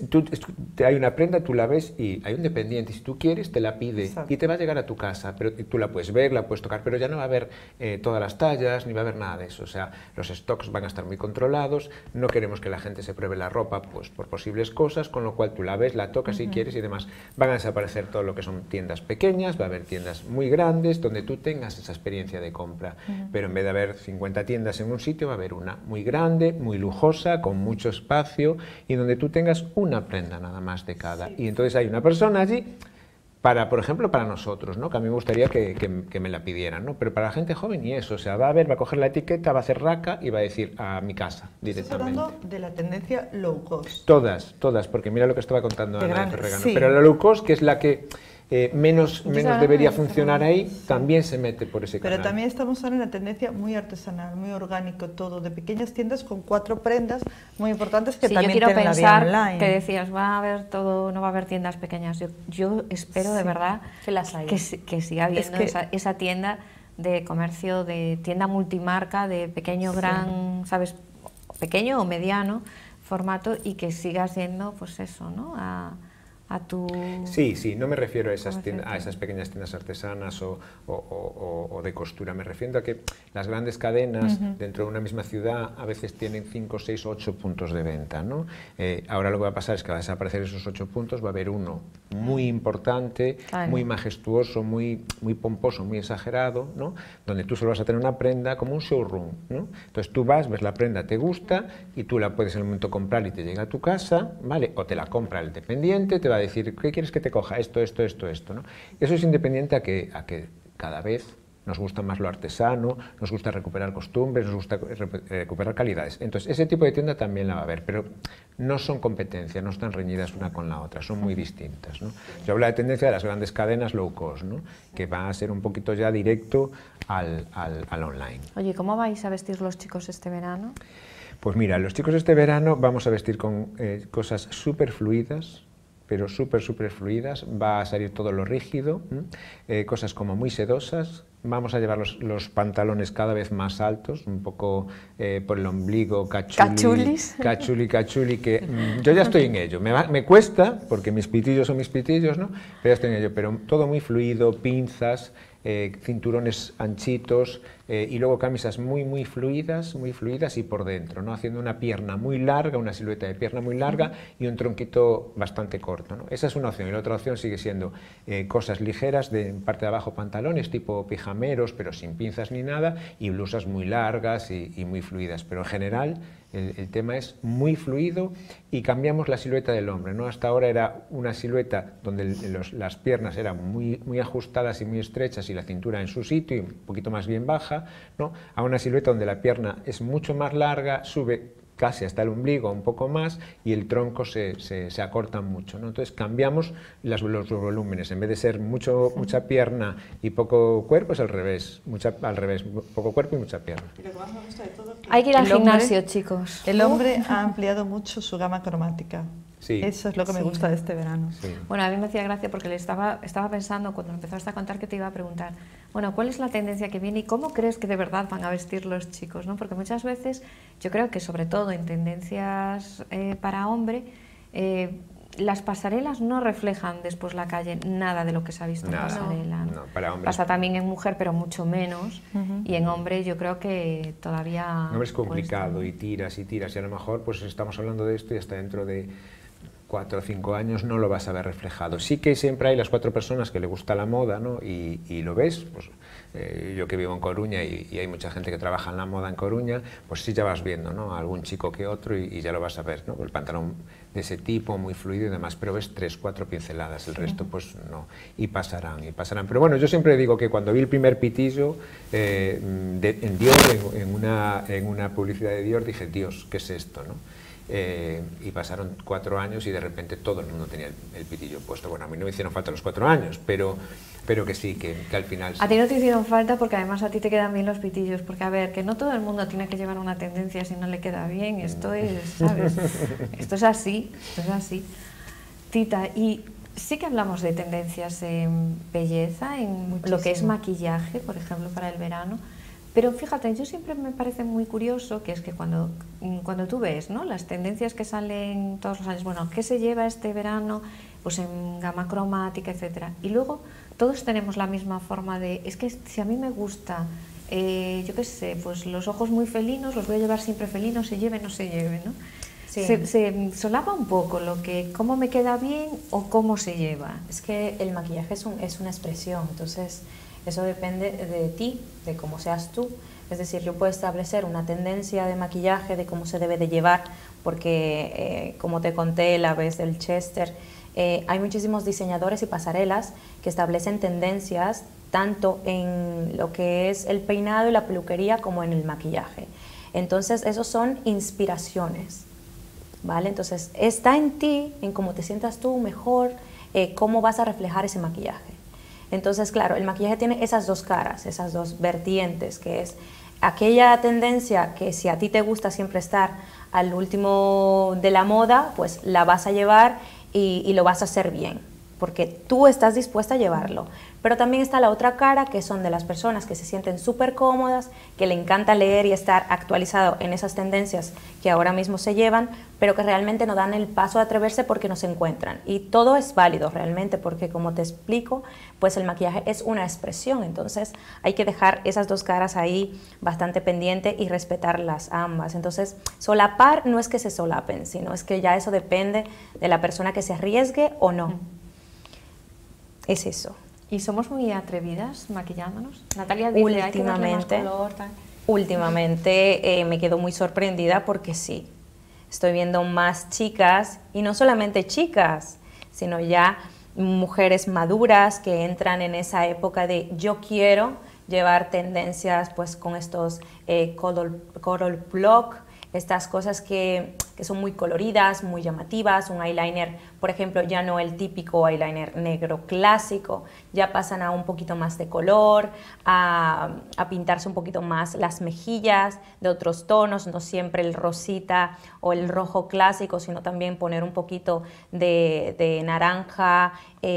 Hay una prenda, tú la ves y hay un dependiente. Si tú quieres, te la pide y te va a llegar a tu casa. Pero tú la puedes ver, la puedes tocar, pero ya no va a haber todas las tallas, ni va a haber nada de eso. O sea, los stocks van a estar muy controlados. No queremos que la gente se pruebe la ropa pues, por posibles cosas, con lo cual tú la ves, la tocas si quieres y demás. Van a desaparecer todo lo que son tiendas pequeñas, va a haber tiendas muy grandes donde tú tengas esa experiencia de compra. Pero en vez de haber 50 tiendas en un sitio, va a haber una muy grande, muy lujosa, con mucho espacio y donde tú tengas una prenda nada más de cada. Y entonces hay una persona allí por ejemplo, para nosotros, ¿no? Que a mí me gustaría que me la pidieran, ¿no? Pero para la gente joven y eso, o sea, va a ver, va a coger la etiqueta, va a hacer raca y va a decir a mi casa directamente. Estás hablando de la tendencia low cost. Todas, porque mira lo que estaba contando Ana de Ferragamo. Sí. Pero la low cost, que es la que menos debería funcionar ahí, también se mete por ese canal. Pero también estamos ahora en una tendencia muy artesanal, muy orgánico todo, de pequeñas tiendas con 4 prendas muy importantes que también yo quiero tienen pensar la vía online. que decías, va a haber todo, no va a haber tiendas pequeñas. Yo espero de verdad que las haya. Que siga habiendo esa tienda de comercio, de tienda multimarca, de pequeño, gran, ¿sabes? Pequeño o mediano formato y que siga siendo, pues eso, ¿no? A tu... Sí, no me refiero a esas pequeñas tiendas artesanas o de costura, me refiero a que las grandes cadenas dentro de una misma ciudad a veces tienen 5, 6, 8 puntos de venta, ¿no? Ahora lo que va a pasar es que va a desaparecer esos 8 puntos, va a haber uno muy importante, muy majestuoso, muy pomposo, muy exagerado, ¿no? Donde tú solo vas a tener una prenda como un showroom, ¿no? Entonces tú vas, ves la prenda, te gusta y tú la puedes en el momento comprar y te llega a tu casa, ¿vale? O te la compra el dependiente, te va a decir, ¿qué quieres que te coja? Esto, ¿no? Eso es independiente a que cada vez nos gusta más lo artesano, nos gusta recuperar costumbres, nos gusta recuperar calidades. Entonces, ese tipo de tienda también la va a haber, pero no son competencia, no están reñidas una con la otra, son muy distintas, ¿no? Yo hablo de tendencia de las grandes cadenas low cost, ¿no? Que va a ser un poquito ya directo al online. Oye, ¿cómo vais a vestir los chicos este verano? Pues mira, los chicos este verano vamos a vestir con cosas súper fluidas, pero súper fluidas, va a salir todo lo rígido, cosas como muy sedosas, vamos a llevar los pantalones cada vez más altos, un poco por el ombligo, cachuli, que yo ya estoy en ello, me cuesta, porque mis pitillos son mis pitillos, ¿no? Pero ya estoy en ello, pero todo muy fluido, pinzas, cinturones anchitos y luego camisas muy fluidas y por dentro, ¿no? Haciendo una pierna muy larga, una silueta de pierna muy larga y un tronquito bastante corto, ¿no? Esa es una opción y la otra opción sigue siendo cosas ligeras de parte de abajo, pantalones tipo pijameros pero sin pinzas ni nada y blusas muy largas y muy fluidas, pero en general el tema es muy fluido y cambiamos la silueta del hombre, ¿no? Hasta ahora era una silueta donde las piernas eran muy ajustadas y muy estrechas y la cintura en su sitio y un poquito más bien baja, ¿no? A una silueta donde la pierna es mucho más larga, sube casi hasta el ombligo, un poco más, y el tronco se acorta mucho, ¿no? Entonces cambiamos los volúmenes, en vez de ser mucha pierna y poco cuerpo, es al revés, poco cuerpo y mucha pierna. Y lo que más me gusta de todo es que hay que ir al gimnasio, chicos. El hombre ha ampliado mucho su gama cromática. Sí. Eso es lo que me gusta de este verano. Sí. Bueno, a mí me hacía gracia porque le estaba pensando cuando empezaste a contar que te iba a preguntar, bueno, ¿cuál es la tendencia que viene y cómo crees que de verdad van a vestir los chicos, ¿no? Porque muchas veces yo creo que sobre todo en tendencias para hombre, las pasarelas no reflejan después la calle nada de lo que se ha visto en pasarela. No, para hombres. Pasa también en mujer, pero mucho menos. Y en hombre yo creo que todavía... No es complicado y tiras y a lo mejor pues estamos hablando de esto y hasta dentro de 4 o 5 años no lo vas a ver reflejado. Sí que siempre hay las 4 personas que le gusta la moda, ¿no? Y lo ves, pues yo que vivo en Coruña y hay mucha gente que trabaja en la moda en Coruña, pues sí ya vas viendo, ¿no? Algún chico que otro y ya lo vas a ver, ¿no? El pantalón de ese tipo, muy fluido y demás, pero ves 3 o 4 pinceladas, el resto pues no, y pasarán. Pero bueno, yo siempre digo que cuando vi el primer pitillo en Dior, en una publicidad de Dior, dije, Dios, ¿qué es esto, no? Y pasaron 4 años y de repente todo el mundo tenía el pitillo puesto. Bueno, a mí no me hicieron falta los 4 años, pero que sí, que al final... Sí. A ti no te hicieron falta porque además a ti te quedan bien los pitillos, porque a ver, que no todo el mundo tiene que llevar una tendencia si no le queda bien, esto es, ¿sabes? Esto es así. Tita, y sí que hablamos de tendencias en belleza, en lo que es maquillaje, por ejemplo, para el verano. Pero fíjate, yo siempre me parece muy curioso que es que cuando tú ves, ¿no?, las tendencias que salen todos los años, bueno, ¿qué se lleva este verano? Pues en gama cromática, etcétera. Y luego todos tenemos la misma forma de, es que si a mí me gusta, yo qué sé, pues los ojos muy felinos, los voy a llevar siempre felinos, se lleve o no se lleve, ¿no? Sí. Se solapa un poco lo que, cómo me queda bien o cómo se lleva. Es que el maquillaje es una expresión, entonces... Eso depende de ti, de cómo seas tú. Es decir, yo puedo establecer una tendencia de maquillaje, de cómo se debe de llevar, porque como te conté la vez del Chester, hay muchísimos diseñadores y pasarelas que establecen tendencias tanto en lo que es el peinado y la peluquería como en el maquillaje. Entonces, esos son inspiraciones, ¿vale? Entonces, está en ti, en cómo te sientas tú mejor, cómo vas a reflejar ese maquillaje. Entonces, claro, el maquillaje tiene esas dos caras, esas dos vertientes, que es aquella tendencia que si a ti te gusta siempre estar al último de la moda, pues la vas a llevar y lo vas a hacer bien, porque tú estás dispuesta a llevarlo. Pero también está la otra cara, que son de las personas que se sienten súper cómodas, que le encanta leer y estar actualizado en esas tendencias que ahora mismo se llevan, pero que realmente no dan el paso de atreverse porque no se encuentran. Y todo es válido realmente, porque como te explico, pues el maquillaje es una expresión, entonces hay que dejar esas dos caras ahí bastante pendiente y respetarlas ambas. Entonces, solapar no es que se solapen, sino es que ya eso depende de la persona que se arriesgue o no. Es eso. ¿Y somos muy atrevidas maquillándonos? Natalia dice, últimamente, hay que darle más color, tal. Últimamente me quedo muy sorprendida porque sí, estoy viendo más chicas, y no solamente chicas, sino ya mujeres maduras que entran en esa época de yo quiero llevar tendencias pues con estos color block, estas cosas que son muy coloridas, muy llamativas, un eyeliner, por ejemplo, ya no el típico eyeliner negro clásico, ya pasan a un poquito más de color, a pintarse un poquito más las mejillas de otros tonos, no siempre el rosita o el rojo clásico, sino también poner un poquito de naranja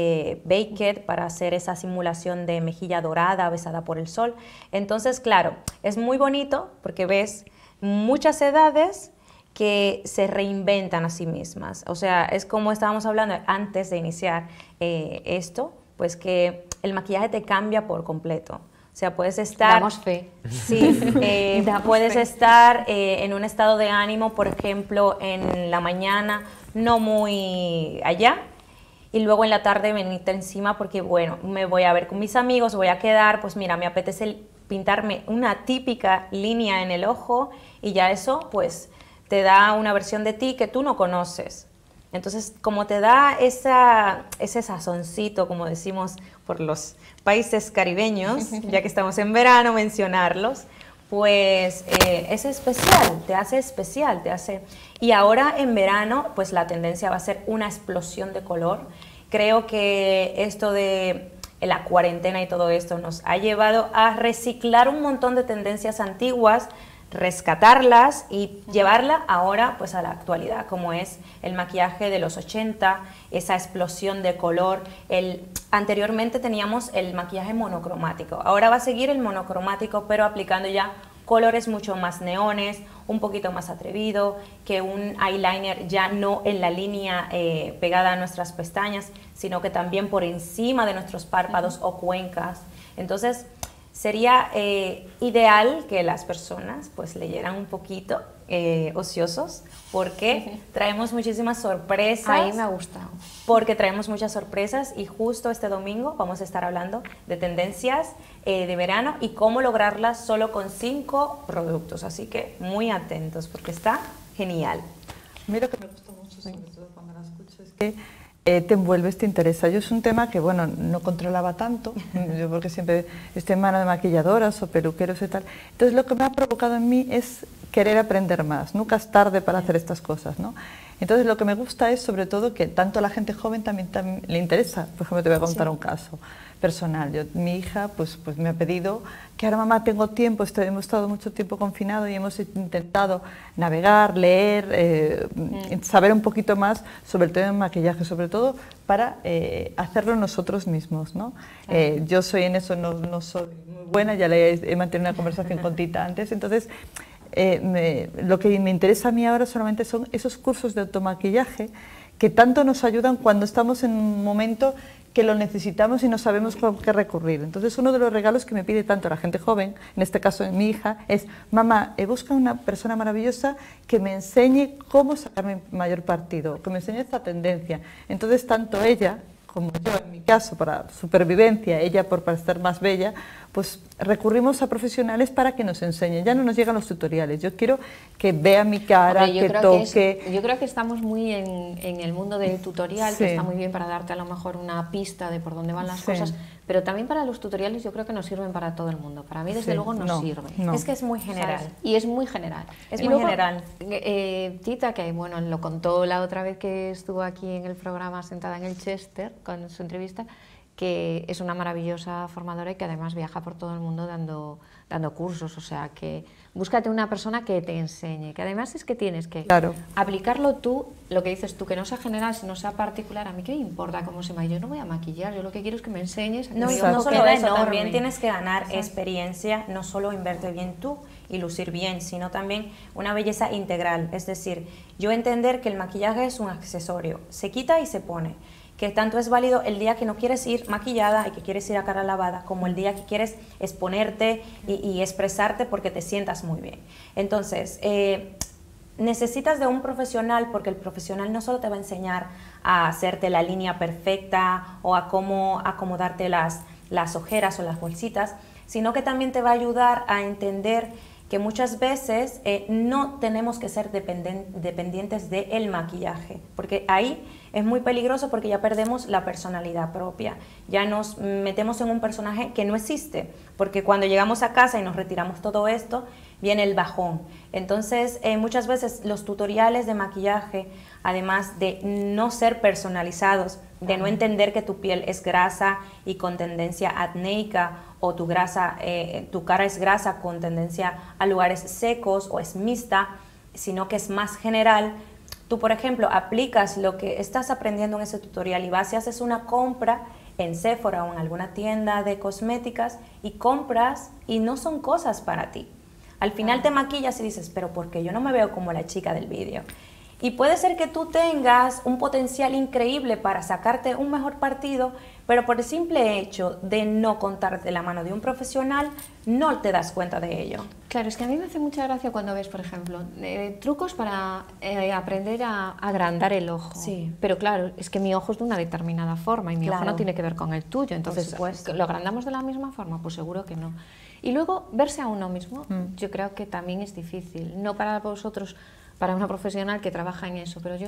baked para hacer esa simulación de mejilla dorada besada por el sol. Entonces, claro, es muy bonito porque ves muchas edades que se reinventan a sí mismas. O sea, es como estábamos hablando antes de iniciar esto, pues que el maquillaje te cambia por completo. O sea, puedes estar... Damos fe. Sí, puedes estar en un estado de ánimo, por ejemplo, en la mañana, no muy allá, y luego en la tarde venirte encima porque, bueno, me voy a ver con mis amigos, voy a quedar, pues mira, me apetece pintarme una típica línea en el ojo y ya eso, pues, te da una versión de ti que tú no conoces. Entonces, como te da ese sazoncito, como decimos por los países caribeños, ya que estamos en verano, mencionarlos, pues es especial, te hace especial, te hace... Y ahora en verano, pues la tendencia va a ser una explosión de color. Creo que esto de la cuarentena y todo esto nos ha llevado a reciclar un montón de tendencias antiguas, rescatarlas y llevarla ahora pues a la actualidad, como es el maquillaje de los 80, esa explosión de color. Anteriormente teníamos el maquillaje monocromático, ahora va a seguir el monocromático, pero aplicando ya colores mucho más neones, un poquito más atrevido, que un eyeliner ya no en la línea pegada a nuestras pestañas, sino que también por encima de nuestros párpados o cuencas. Entonces, sería ideal que las personas pues leyeran un poquito ociosos, porque traemos muchísimas sorpresas. Ahí me ha gustado. Porque traemos muchas sorpresas y justo este domingo vamos a estar hablando de tendencias de verano y cómo lograrlas solo con 5 productos. Así que muy atentos porque está genial. Mira que me gusta mucho, sobre todo cuando la escucho, es que te envuelves, te interesa. Yo es un tema que, bueno, no controlaba tanto, yo porque siempre estoy en mano de maquilladoras o peluqueros y tal. Entonces lo que me ha provocado en mí es querer aprender más, nunca es tarde para hacer estas cosas, ¿no? Entonces lo que me gusta es sobre todo que tanto a la gente joven también le interesa. Por ejemplo, te voy a contar un caso personal. Mi hija pues me ha pedido que ahora mamá tengo tiempo, hemos estado mucho tiempo confinados y hemos intentado navegar, leer, saber un poquito más sobre el tema del maquillaje, sobre todo para hacerlo nosotros mismos, ¿no? Yo soy en eso, no soy muy buena, ya he mantenido una conversación con Tita antes, entonces lo que me interesa a mí ahora solamente son esos cursos de automaquillaje que tanto nos ayudan cuando estamos en un momento que lo necesitamos y no sabemos con qué recurrir. Entonces, uno de los regalos que me pide tanto la gente joven, en este caso mi hija, es: mamá, busca una persona maravillosa que me enseñe cómo sacar mi mayor partido, que me enseñe esta tendencia. Entonces, tanto ella como yo en mi caso, para supervivencia, ella para estar más bella, pues recurrimos a profesionales para que nos enseñen. Ya no nos llegan los tutoriales, yo quiero que vea mi cara, Hombre, que toque. Yo creo que estamos muy en el mundo del tutorial, Sí. que está muy bien para darte a lo mejor una pista de por dónde van las cosas, pero también para los tutoriales yo creo que nos sirven para todo el mundo. Para mí, desde luego, nos sirve. No. Es que es muy general. ¿Sabes? Y es muy general. Es Y muy luego, general. Tita, que bueno, lo contó la otra vez que estuvo aquí en el programa sentada en el Chester con su entrevista, que es una maravillosa formadora y que además viaja por todo el mundo dando cursos, o sea que búscate una persona que te enseñe, que además es que tienes que aplicarlo tú, lo que dices tú, que no sea general, sino sea particular. A mí qué me importa cómo se maquilla, yo no voy a maquillar, yo lo que quiero es que me enseñes. No solo eso, también tienes que ganar experiencia, no solo en verte bien tú y lucir bien, sino también una belleza integral, es decir, yo entender que el maquillaje es un accesorio, se quita y se pone, que tanto es válido el día que no quieres ir maquillada y que quieres ir a cara lavada, como el día que quieres exponerte y expresarte porque te sientas muy bien. Entonces, necesitas de un profesional, porque el profesional no solo te va a enseñar a hacerte la línea perfecta o a cómo acomodarte las ojeras o las bolsitas, sino que también te va a ayudar a entender que muchas veces no tenemos que ser dependientes del maquillaje, porque ahí es muy peligroso porque ya perdemos la personalidad propia, ya nos metemos en un personaje que no existe, porque cuando llegamos a casa y nos retiramos todo esto, viene el bajón. Entonces, muchas veces los tutoriales de maquillaje, además de no ser personalizados, de no entender que tu piel es grasa y con tendencia acnéica, o tu cara es grasa con tendencia a lugares secos o es mixta, sino que es más general. Tú, por ejemplo, aplicas lo que estás aprendiendo en ese tutorial y vas y haces una compra en Sephora o en alguna tienda de cosméticas y compras y no son cosas para ti. Al final te maquillas y dices, pero ¿por qué yo no me veo como la chica del vídeo? Y puede ser que tú tengas un potencial increíble para sacarte un mejor partido, pero por el simple hecho de no contar de la mano de un profesional, no te das cuenta de ello. Claro, es que a mí me hace mucha gracia cuando ves, por ejemplo, trucos para aprender a agrandar el ojo. Sí. Pero claro, es que mi ojo es de una determinada forma y mi ojo no tiene que ver con el tuyo. Entonces, ¿lo agrandamos de la misma forma? Pues seguro que no. Y luego, verse a uno mismo, yo creo que también es difícil. No para vosotros, para una profesional que trabaja en eso, pero yo,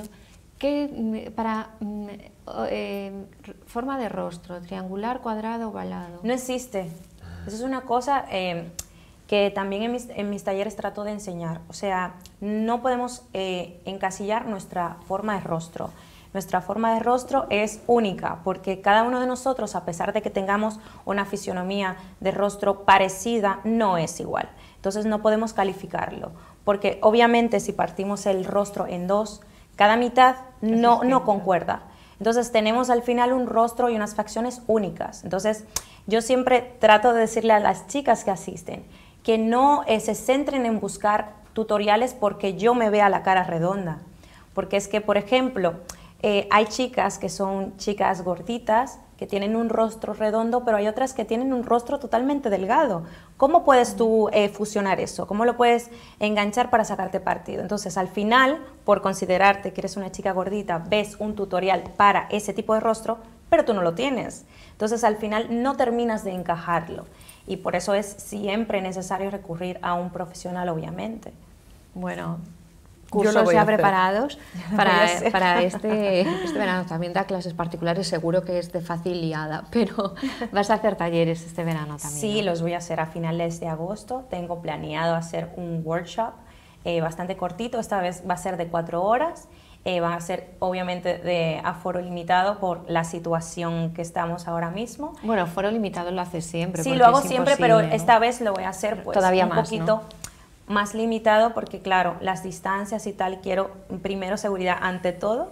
forma de rostro, triangular, cuadrado, ovalado. No existe. Eso es una cosa que también en mis talleres trato de enseñar. O sea, no podemos encasillar nuestra forma de rostro. Nuestra forma de rostro es única, porque cada uno de nosotros, a pesar de que tengamos una fisionomía de rostro parecida, no es igual. Entonces no podemos calificarlo, porque obviamente si partimos el rostro en dos, cada mitad no concuerda. Entonces tenemos al final un rostro y unas facciones únicas. Entonces yo siempre trato de decirle a las chicas que asisten que no se centren en buscar tutoriales porque yo me vea la cara redonda. Porque es que, por ejemplo, hay chicas que son chicas gorditas, que tienen un rostro redondo, pero hay otras que tienen un rostro totalmente delgado. ¿Cómo puedes tú fusionar eso? ¿Cómo lo puedes enganchar para sacarte partido? Entonces, al final, por considerarte que eres una chica gordita, ves un tutorial para ese tipo de rostro, pero tú no lo tienes. Entonces, al final, no terminas de encajarlo. Y por eso es siempre necesario recurrir a un profesional, obviamente. Bueno, cursos ya preparados para este verano. También da clases particulares, seguro que es de fácil liada, pero vas a hacer talleres este verano también. Sí, ¿no? los voy a hacer a finales de agosto. Tengo planeado hacer un workshop bastante cortito, esta vez va a ser de 4 horas. Van a ser obviamente de aforo limitado por la situación que estamos ahora mismo. Bueno, aforo limitado lo haces siempre. Sí, lo hago siempre, pero esta vez lo voy a hacer pues, todavía un más, poquito... ¿no? Más limitado porque, claro, las distancias y tal, quiero primero seguridad ante todo.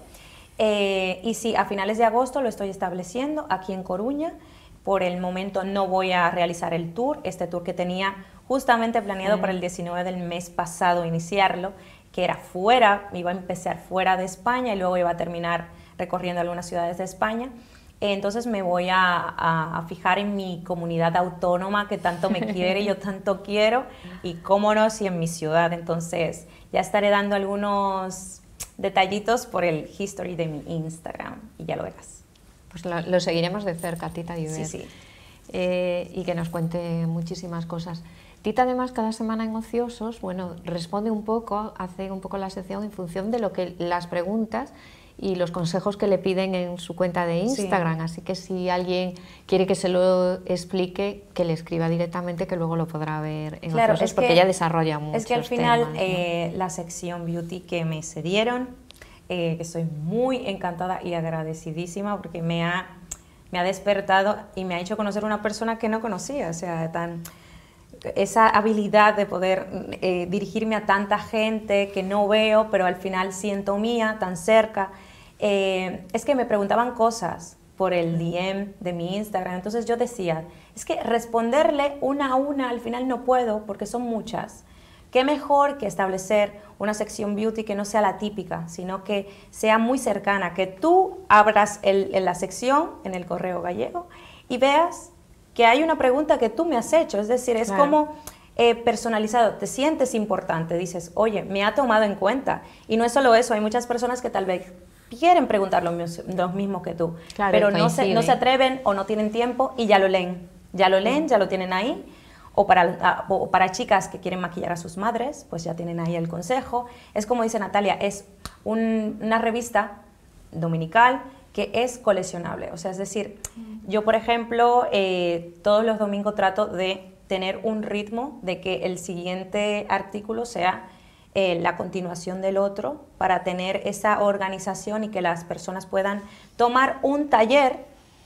Y sí, a finales de agosto lo estoy estableciendo aquí en Coruña. Por el momento no voy a realizar el tour, este tour que tenía justamente planeado para el 19 del mes pasado iniciarlo, que era fuera, iba a empezar fuera de España y luego iba a terminar recorriendo algunas ciudades de España. Entonces me voy a fijar en mi comunidad autónoma que tanto me quiere y yo tanto quiero, y cómo no, si en mi ciudad. Entonces ya estaré dando algunos detallitos por el history de mi Instagram y ya lo verás. pues lo seguiremos de cerca, Tita Viver. Sí, sí. Y que nos cuente muchísimas cosas. Tita, además, cada semana en Ociosos, bueno, responde un poco, hace un poco la sección en función de lo que las preguntas y los consejos que le piden en su cuenta de Instagram, así que si alguien quiere que se lo explique, que le escriba directamente, que luego lo podrá ver en Ociosos, porque ella desarrolla mucho. Es que al final la sección beauty que me cedieron, que estoy muy encantada y agradecidísima, porque me ha despertado y me ha hecho conocer una persona que no conocía, o sea, esa habilidad de poder dirigirme a tanta gente que no veo, pero al final siento mía, tan cerca. Es que me preguntaban cosas por el DM de mi Instagram, entonces yo decía, es que responderle una a una al final no puedo porque son muchas. Qué mejor que establecer una sección beauty que no sea la típica, sino que sea muy cercana, que tú abras la sección en el Correo Gallego y veas que hay una pregunta que tú me has hecho, es decir, es como personalizado, te sientes importante, dices, oye, me ha tomado en cuenta. Y no es solo eso, hay muchas personas que tal vez quieren preguntar lo mismo que tú, claro, pero no se atreven o no tienen tiempo y ya lo leen, ya lo tienen ahí. O para chicas que quieren maquillar a sus madres, pues ya tienen ahí el consejo. Es como dice Natalia, es una revista dominical que es coleccionable. O sea, es decir, yo, por ejemplo, todos los domingos trato de tener un ritmo de que el siguiente artículo sea la continuación del otro, para tener esa organización y que las personas puedan tomar un taller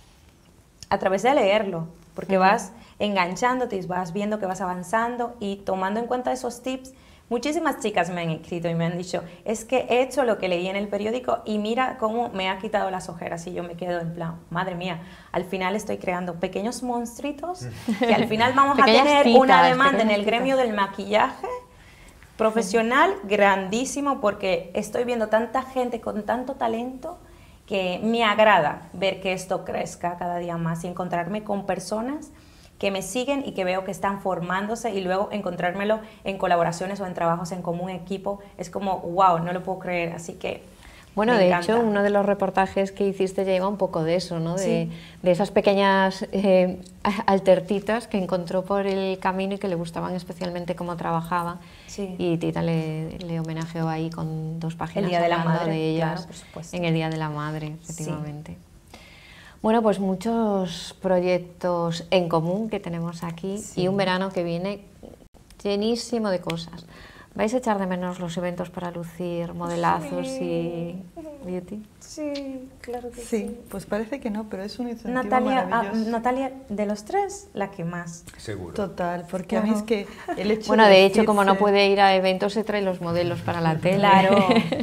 a través de leerlo, porque vas enganchándote y vas viendo que vas avanzando y tomando en cuenta esos tips. Muchísimas chicas me han escrito y me han dicho, es que he hecho lo que leí en el periódico y mira cómo me ha quitado las ojeras, y yo me quedo en plan, madre mía, al final estoy creando pequeños monstruitos que al final vamos a tener una demanda en el gremio del maquillaje profesional grandísimo, porque estoy viendo tanta gente con tanto talento que me agrada ver que esto crezca cada día más y encontrarme con personas que me siguen y que veo que están formándose, y luego encontrármelo en colaboraciones o en trabajos en común, equipo, es como, wow, no lo puedo creer, así que bueno, de hecho, uno de los reportajes que hiciste lleva un poco de eso, ¿no? De esas pequeñas altertitas que encontró por el camino y que le gustaban especialmente cómo trabajaba. Sí. Y Tita le homenajeó ahí con 2 páginas el Día de la Madre, de ellas, claro, por supuesto. En el Día de la Madre, efectivamente. Sí. Bueno, pues muchos proyectos en común que tenemos aquí, y un verano que viene llenísimo de cosas. ¿Vais a echar de menos los eventos para lucir modelazos y beauty? Sí, claro que sí. Pues parece que no, pero es un incentivo maravilloso. Natalia, de los 3, la que más. Seguro. Total, porque a mí es que el hecho bueno, de hecho, como no puede ir a eventos, se trae los modelos para la tele. Claro.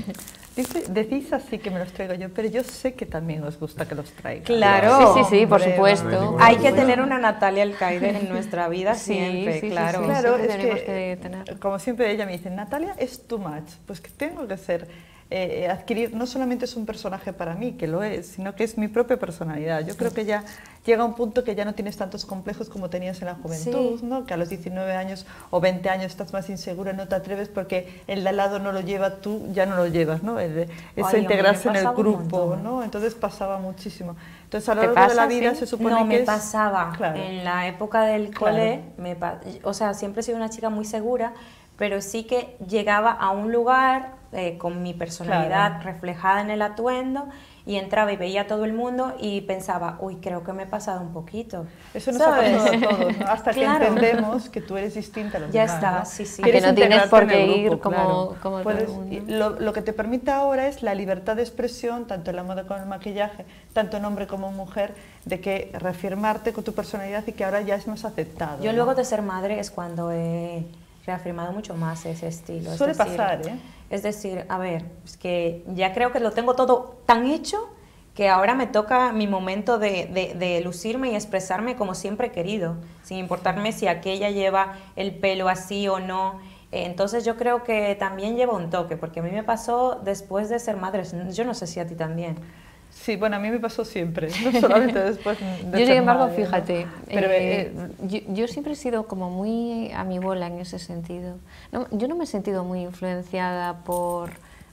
Decís así que me los traigo yo, pero yo sé que también os gusta que los traiga. Claro. Sí, por supuesto. Hay que tener una Natalia Alcaide en nuestra vida siempre, claro. Sí, claro, es que tener. Como siempre ella me dice, Natalia es too much, pues que tengo que ser, adquirir, no solamente es un personaje para mí, que lo es, sino que es mi propia personalidad. Yo creo que ya llega un punto que ya no tienes tantos complejos como tenías en la juventud, ¿no? Que a los 19 años o 20 años estás más insegura, no te atreves porque el de al lado no lo lleva, tú ya no lo llevas, ¿no? Eso integrarse en el grupo, ¿no? Entonces pasaba muchísimo. Entonces a lo largo de la vida se supone que no me pasaba. Claro. En la época del cole, o sea, siempre he sido una chica muy segura, pero sí que llegaba a un lugar con mi personalidad reflejada en el atuendo, y entraba y veía a todo el mundo y pensaba, uy, creo que me he pasado un poquito. Eso nos ha pasado a todos, ¿no? Hasta que entendemos que tú eres distinta a los demás. Ya está, ¿no? sí. Que no tienes por qué ir como todo el mundo. Lo que te permite ahora es la libertad de expresión, tanto en la moda como en el maquillaje, tanto en hombre como en mujer, de que reafirmarte con tu personalidad y que ahora ya es más aceptado. Yo luego de ser madre es cuando he reafirmado mucho más ese estilo. Suele pasar, ¿eh? Es decir, a ver, es que ya creo que lo tengo todo tan hecho que ahora me toca mi momento de lucirme y expresarme como siempre he querido, sin importarme si aquella lleva el pelo así o no. Entonces yo creo que también lleva un toque, porque a mí me pasó después de ser madre, yo no sé si a ti también. Sí, bueno, a mí me pasó siempre, no solamente después de yo, ser sin embargo, madre, fíjate, ¿no? Pero, yo siempre he sido como muy a mi bola en ese sentido. No, yo no me he sentido muy influenciada por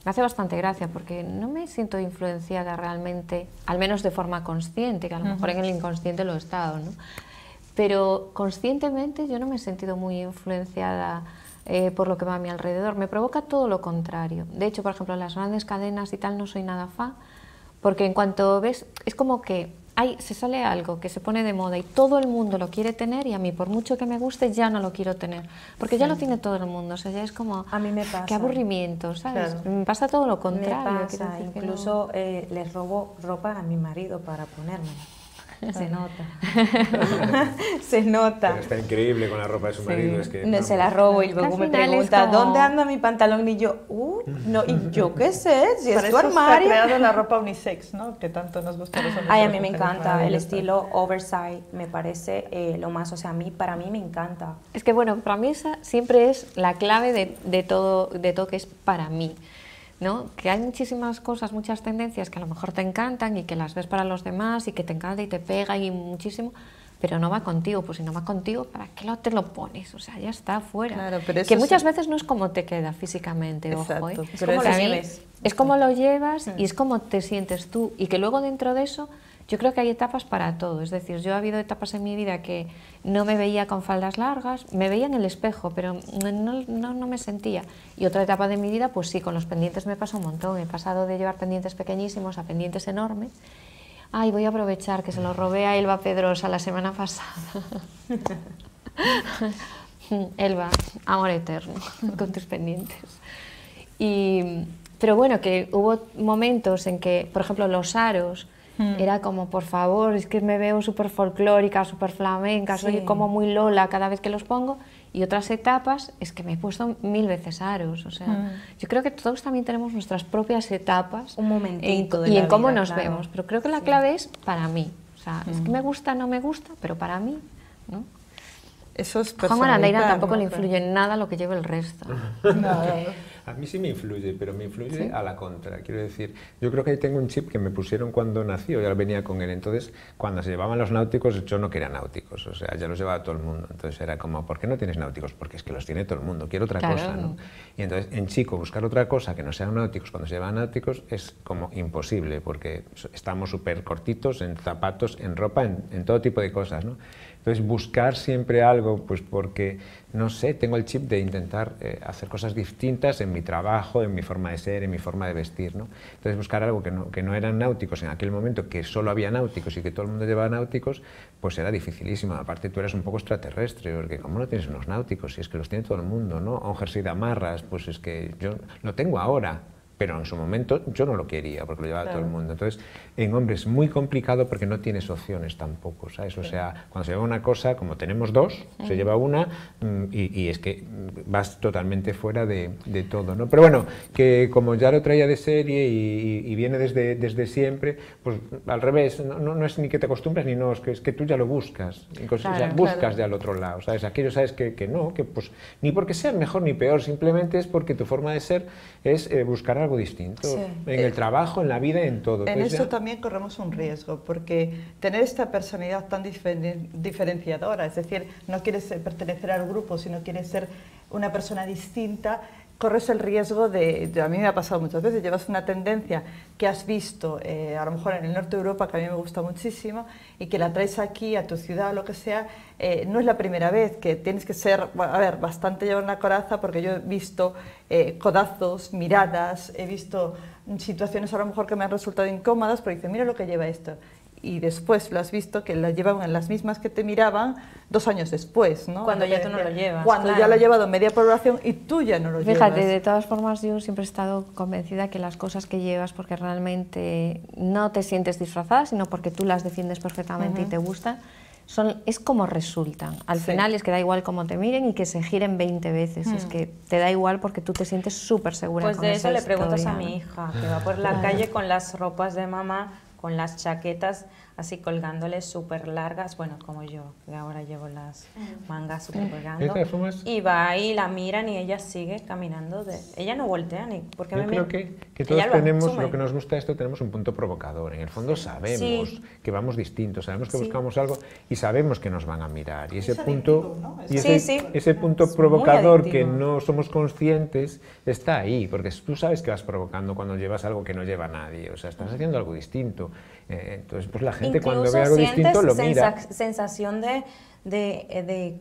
me hace bastante gracia porque no me siento influenciada realmente, al menos de forma consciente, que a lo mejor en el inconsciente lo he estado, ¿no? Pero conscientemente yo no me he sentido muy influenciada por lo que va a mi alrededor. Me provoca todo lo contrario. De hecho, por ejemplo, las grandes cadenas y tal no soy nada fan, porque en cuanto ves, es como que se sale algo que se pone de moda y todo el mundo lo quiere tener, y a mí por mucho que me guste ya no lo quiero tener, porque ya lo tiene todo el mundo, o sea, ya es como, a mí me pasa, qué aburrimiento, ¿sabes? Claro. Me pasa todo lo contrario. Me pasa, incluso les robo ropa a mi marido para ponérmela. Se nota. Se nota. Pero está increíble con la ropa de su marido. Es que, se la robo y luego me pregunta, como... ¿dónde anda mi pantalón? Y yo, no, y yo qué sé, si es tu armario. Está creado la ropa unisex, ¿no? Que tanto nos gusta a los hombres. Ay, a mí me encanta el estilo oversize, me parece lo más, o sea, para mí me encanta. Es que bueno, para mí esa siempre es la clave de todo que es para mí, ¿no? Que hay muchísimas cosas, muchas tendencias que a lo mejor te encantan y que las ves para los demás y que te encanta y te pega y muchísimo, pero no va contigo. Pues si no va contigo, ¿para qué te lo pones? O sea, ya está fuera. Claro, pero que muchas veces no es como te queda físicamente, exacto, ojo, ¿eh? Es como lo lleves. Es como lo llevas y es como te sientes tú, y que luego dentro de eso yo creo que hay etapas para todo. Es decir, yo ha habido etapas en mi vida que no me veía con faldas largas, me veía en el espejo, pero no me sentía. Y otra etapa de mi vida, pues sí, con los pendientes me pasa un montón. He pasado de llevar pendientes pequeñísimos a pendientes enormes. Ay, voy a aprovechar que se los robé a Elba Pedrosa la semana pasada. Elba, amor eterno, con tus pendientes. Pero bueno, que hubo momentos en que, por ejemplo, los aros, era como, por favor, es que me veo súper folclórica, súper flamenca, soy como muy Lola cada vez que los pongo. Y otras etapas es que me he puesto 1000 veces aros. O sea, yo creo que todos también tenemos nuestras propias etapas. Un momentito y en cómo nos vemos. Pero creo que la clave es para mí. O sea, es que me gusta, no me gusta, pero para mí, ¿no? Eso es Juan Arandeira tampoco le influye en nada lo que lleve el resto. A mí sí me influye, pero me influye a la contra. Quiero decir, yo creo que ahí tengo un chip que me pusieron cuando nací, o ya venía con él. Entonces, cuando se llevaban los náuticos, yo no quería náuticos, o sea, ya los llevaba todo el mundo. Entonces era como, ¿por qué no tienes náuticos? Porque es que los tiene todo el mundo, quiero otra cosa, ¿no? Y entonces, en chico, buscar otra cosa que no sean náuticos cuando se llevan náuticos es como imposible, porque estamos súper cortitos en zapatos, en ropa, en todo tipo de cosas, ¿no? Entonces, buscar siempre algo, pues porque, no sé, tengo el chip de intentar hacer cosas distintas en mi trabajo, en mi forma de ser, en mi forma de vestir, ¿no? Entonces, buscar algo que no eran náuticos en aquel momento, que solo había náuticos y que todo el mundo llevaba náuticos, pues era dificilísimo. Aparte, tú eres un poco extraterrestre, porque ¿cómo no tienes unos náuticos? Si es que los tiene todo el mundo, ¿no? O un jersey de amarras, pues es que yo lo tengo ahora, pero en su momento yo no lo quería porque lo llevaba todo el mundo. Entonces, en hombres es muy complicado porque no tienes opciones tampoco, ¿sabes? O sea, cuando se lleva una cosa, como tenemos dos, se lleva una y es que vas totalmente fuera de todo, ¿no? Pero bueno, que como ya lo traía de serie y viene desde siempre, pues al revés, no es ni que te acostumbras ni no, es que tú ya lo buscas, o sea, buscas ya al otro lado, ¿sabes? Aquello sabes que no, que pues ni porque sea mejor ni peor, simplemente es porque tu forma de ser es buscar algo distinto, en el trabajo, en la vida, en todo. En eso también corremos un riesgo, porque tener esta personalidad tan diferenciadora, es decir, no quieres pertenecer al grupo, sino quieres ser una persona distinta, corres el riesgo a mí me ha pasado muchas veces, llevas una tendencia que has visto a lo mejor en el norte de Europa, que a mí me gusta muchísimo, y que la traes aquí a tu ciudad o lo que sea, no es la primera vez, que tienes que ser, bueno, a ver, bastante llevar una coraza, porque yo he visto codazos, miradas, he visto situaciones a lo mejor que me han resultado incómodas, pero dice, mira lo que lleva esto. Y después lo has visto que las llevaban en las mismas que te miraban 2 años después, ¿no? Cuando ya tú no lo llevas. Cuando ya lo ha llevado media población y tú ya no lo llevas. Fíjate, de todas formas yo siempre he estado convencida que las cosas que llevas porque realmente no te sientes disfrazada, sino porque tú las defiendes perfectamente y te gustan, es como resultan. Al final es que da igual cómo te miren y que se giren 20 veces, es que te da igual porque tú te sientes súper segura Pues con de esa eso le preguntas historia, a mi hija, que va por la calle con las ropas de mamá, con las chaquetas así colgándoles súper largas, bueno, como yo, que ahora llevo las mangas súper colgando, y va y la miran y ella sigue caminando, ella no voltea ni porque yo creo que todos tenemos, lo que nos gusta esto, tenemos un punto provocador, en el fondo sabemos que vamos distintos, sabemos que buscamos algo y sabemos que nos van a mirar, y ese punto, ¿no? Ese punto provocador que no somos conscientes está ahí, porque tú sabes que vas provocando cuando llevas algo que no lleva nadie, o sea, estás haciendo algo distinto, entonces pues la gente cuando ve algo distinto lo mira. Sensación de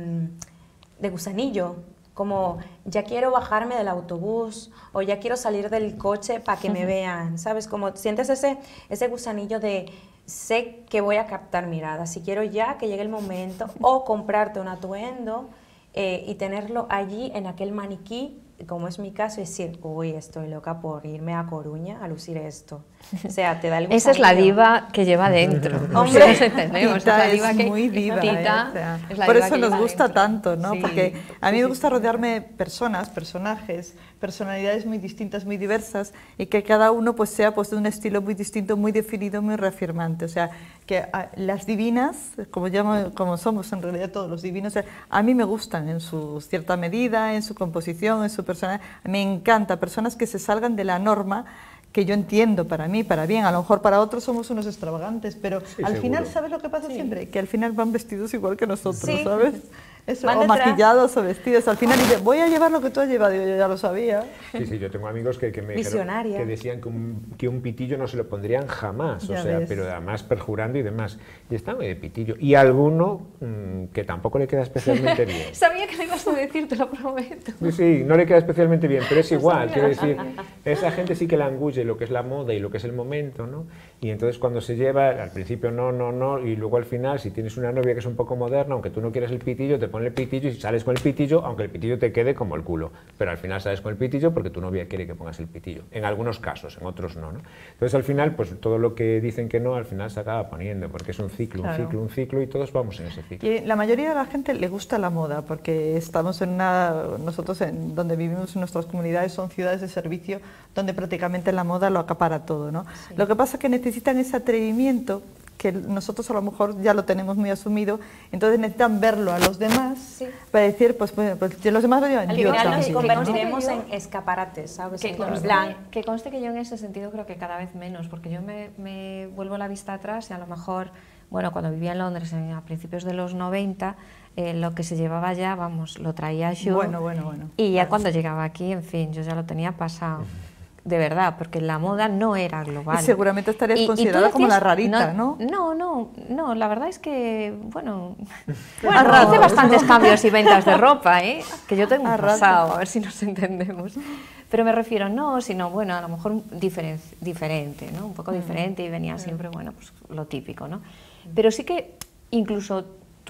gusanillo, como ya quiero bajarme del autobús o ya quiero salir del coche para que me vean, ¿sabes? Como sientes ese gusanillo de sé que voy a captar miradas, si quiero ya que llegue el momento, o comprarte un atuendo y tenerlo allí en aquel maniquí, como es mi caso, y decir, uy, estoy loca por irme a Coruña a lucir esto. O sea, te da el gusanillo. Esa es la diva que lleva dentro. Hombre, nos entendemos. Tita es la diva es que, muy diva. Tita, O sea, es la por diva eso que nos lleva gusta dentro. tanto, ¿no? Sí. Porque a mí me gusta rodearme de personas, personajes, personalidades muy distintas, muy diversas, y que cada uno pues sea pues de un estilo muy distinto, muy definido, muy reafirmante. O sea, que las divinas, como somos en realidad todos los divinos, a mí me gustan en su cierta medida, en su composición, en su personalidad. Me encanta personas que se salgan de la norma, que yo entiendo para mí, para bien, a lo mejor para otros somos unos extravagantes, pero al final, ¿sabes lo que pasa siempre? Que al final van vestidos igual que nosotros, ¿sabes? Eso, o maquillados o vestidos, al final dice, voy a llevar lo que tú has llevado, y yo ya lo sabía. Sí, yo tengo amigos que me dijeron que decían que un pitillo no se lo pondrían jamás, o sea, pero además perjurando y demás, y está muy de pitillo, y alguno que tampoco le queda especialmente bien. Sabía que le ibas a decir, te lo prometo. Sí, no le queda especialmente bien, pero es igual, quiero decir, esa gente sí que la engulle lo que es la moda y lo que es el momento, ¿no? Y entonces cuando se lleva, al principio no, y luego al final, si tienes una novia que es un poco moderna, aunque tú no quieras el pitillo, te pone el pitillo y sales con el pitillo, aunque el pitillo te quede como el culo, pero al final sales con el pitillo porque tu novia quiere que pongas el pitillo, en algunos casos, en otros no, ¿no? Entonces al final, pues todo lo que dicen que no, al final se acaba poniendo, porque es un ciclo, un ciclo, y todos vamos en ese ciclo. Y la mayoría de la gente le gusta la moda, porque estamos nosotros donde vivimos en nuestras comunidades son ciudades de servicio, donde prácticamente la moda lo acapara todo, ¿no? Sí. Lo que pasa es que necesitan ese atrevimiento, que nosotros a lo mejor ya lo tenemos muy asumido, entonces necesitan verlo a los demás para decir, pues los demás lo llevan. Al final nos convertiremos en escaparates, ¿sabes? Que conste que yo en ese sentido creo que cada vez menos, porque yo me vuelvo la vista atrás y a lo mejor, bueno, cuando vivía en Londres a principios de los 90, lo que se llevaba ya, vamos, lo traía yo. Bueno. Y ya cuando llegaba aquí, en fin, yo ya lo tenía pasado. De verdad, porque la moda no era global. Y seguramente estarías considerada como la rarita, ¿no? No, la verdad es que, bueno, hice bastantes cambios y ventas de ropa, que yo tengo un pasado, a ver si nos entendemos. Pero me refiero, sino, bueno, a lo mejor diferente, ¿no? Un poco diferente, y venía siempre, bueno, pues lo típico, ¿no? Pero sí que incluso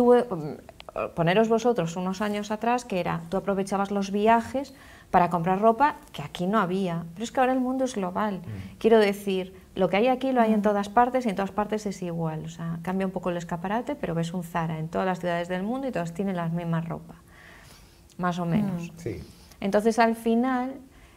poneros vosotros unos años atrás, que era, tú aprovechabas los viajes para comprar ropa que aquí no había, pero es que ahora el mundo es global. Quiero decir, lo que hay aquí lo hay en todas partes, y en todas partes es igual, o sea, cambia un poco el escaparate, pero ves un Zara en todas las ciudades del mundo y todas tienen la misma ropa, más o menos. Sí. Entonces, al final,